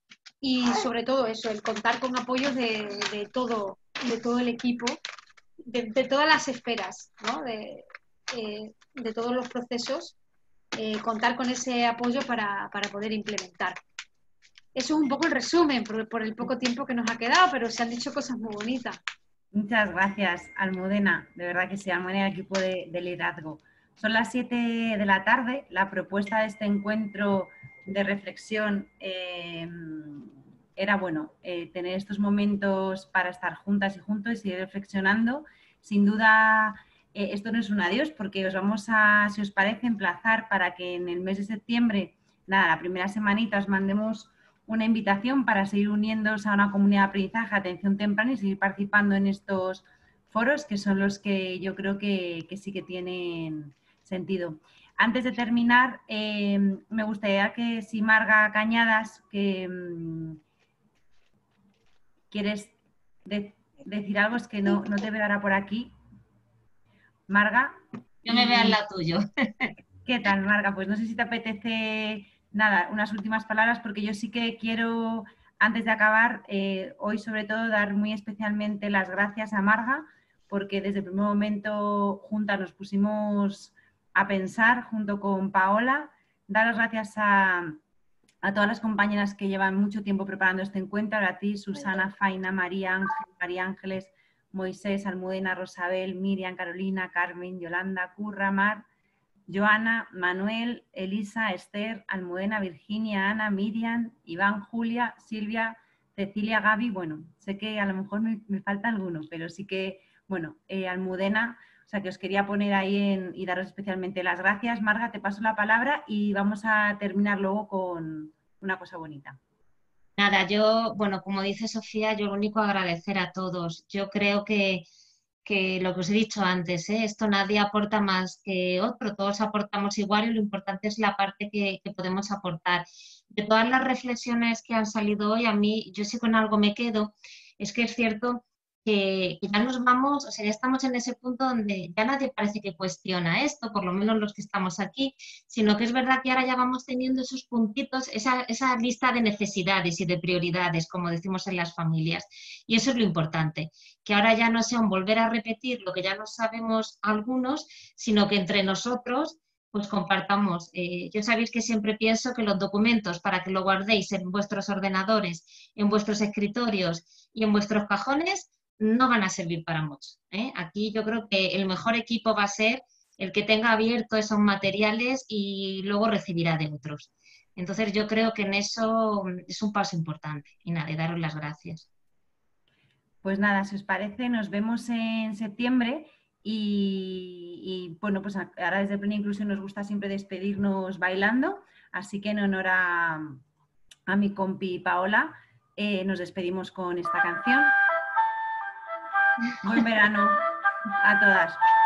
Y sobre todo eso, el contar con apoyos de, de todo de todo el equipo, de, de todas las esferas, ¿no? de, eh, de todos los procesos, eh, contar con ese apoyo para, para poder implementar. Eso es un poco el resumen, por, por el poco tiempo que nos ha quedado, pero se han dicho cosas muy bonitas. Muchas gracias, Almudena. De verdad que sí, Almudena, equipo de, de liderazgo. Son las siete de la tarde. La propuesta de este encuentro de reflexión eh, era, bueno, eh, tener estos momentos para estar juntas y juntos y seguir reflexionando. Sin duda, eh, esto no es un adiós, porque os vamos a, si os parece, emplazar para que en el mes de septiembre, nada, la primera semanita, os mandemos una invitación para seguir uniéndoos a una comunidad de aprendizaje, atención temprana y seguir participando en estos foros, que son los que yo creo que, que sí que tienen sentido. Antes de terminar, eh, me gustaría que si Marga Cañadas, que um, quieres de, decir algo, es que no, no te veo ahora por aquí. Marga. Yo me veo al lado tuyo. ¿Qué tal, Marga? Pues no sé si te apetece, nada, unas últimas palabras, porque yo sí que quiero, antes de acabar, eh, hoy sobre todo dar muy especialmente las gracias a Marga, porque desde el primer momento juntas nos pusimos a pensar junto con Paola. Dar las gracias a, a todas las compañeras que llevan mucho tiempo preparando este encuentro, a ti, Susana, Faina, María, Ángel, María Ángeles, Moisés, Almudena, Rosabel, Miriam, Carolina, Carmen, Yolanda, Curra, Mar, Joana, Manuel, Elisa, Esther, Almudena, Virginia, Ana, Miriam, Iván, Julia, Silvia, Cecilia, Gaby. Bueno, sé que a lo mejor me, me falta alguno, pero sí que, bueno, eh, Almudena, o sea que os quería poner ahí en, y daros especialmente las gracias. Marga, te paso la palabra y vamos a terminar luego con una cosa bonita. Nada, yo, bueno, como dice Sofía, yo lo único agradecer a todos. Yo creo que que lo que os he dicho antes, ¿eh? Esto nadie aporta más que otro, todos aportamos igual y lo importante es la parte que, que podemos aportar. De todas las reflexiones que han salido hoy, a mí, yo sí con algo me quedo, es que es cierto que, que ya nos vamos, o sea, ya estamos en ese punto donde ya nadie parece que cuestiona esto, por lo menos los que estamos aquí, sino que es verdad que ahora ya vamos teniendo esos puntitos, esa, esa lista de necesidades y de prioridades, como decimos en las familias, y eso es lo importante, que ahora ya no sea un volver a repetir lo que ya no sabemos algunos, sino que entre nosotros pues compartamos. Eh, yo sabéis que siempre pienso que los documentos, para que lo guardéis en vuestros ordenadores, en vuestros escritorios y en vuestros cajones, no van a servir para mucho, ¿eh? Aquí yo creo que el mejor equipo va a ser el que tenga abierto esos materiales y luego recibirá de otros. Entonces yo creo que en eso es un paso importante. Y nada, daros las gracias. Pues nada, si os parece, nos vemos en septiembre y, y bueno, pues ahora desde Plena Inclusión nos gusta siempre despedirnos bailando, así que en honor a, a mi compi Paola, eh, nos despedimos con esta canción. Buen verano a todas.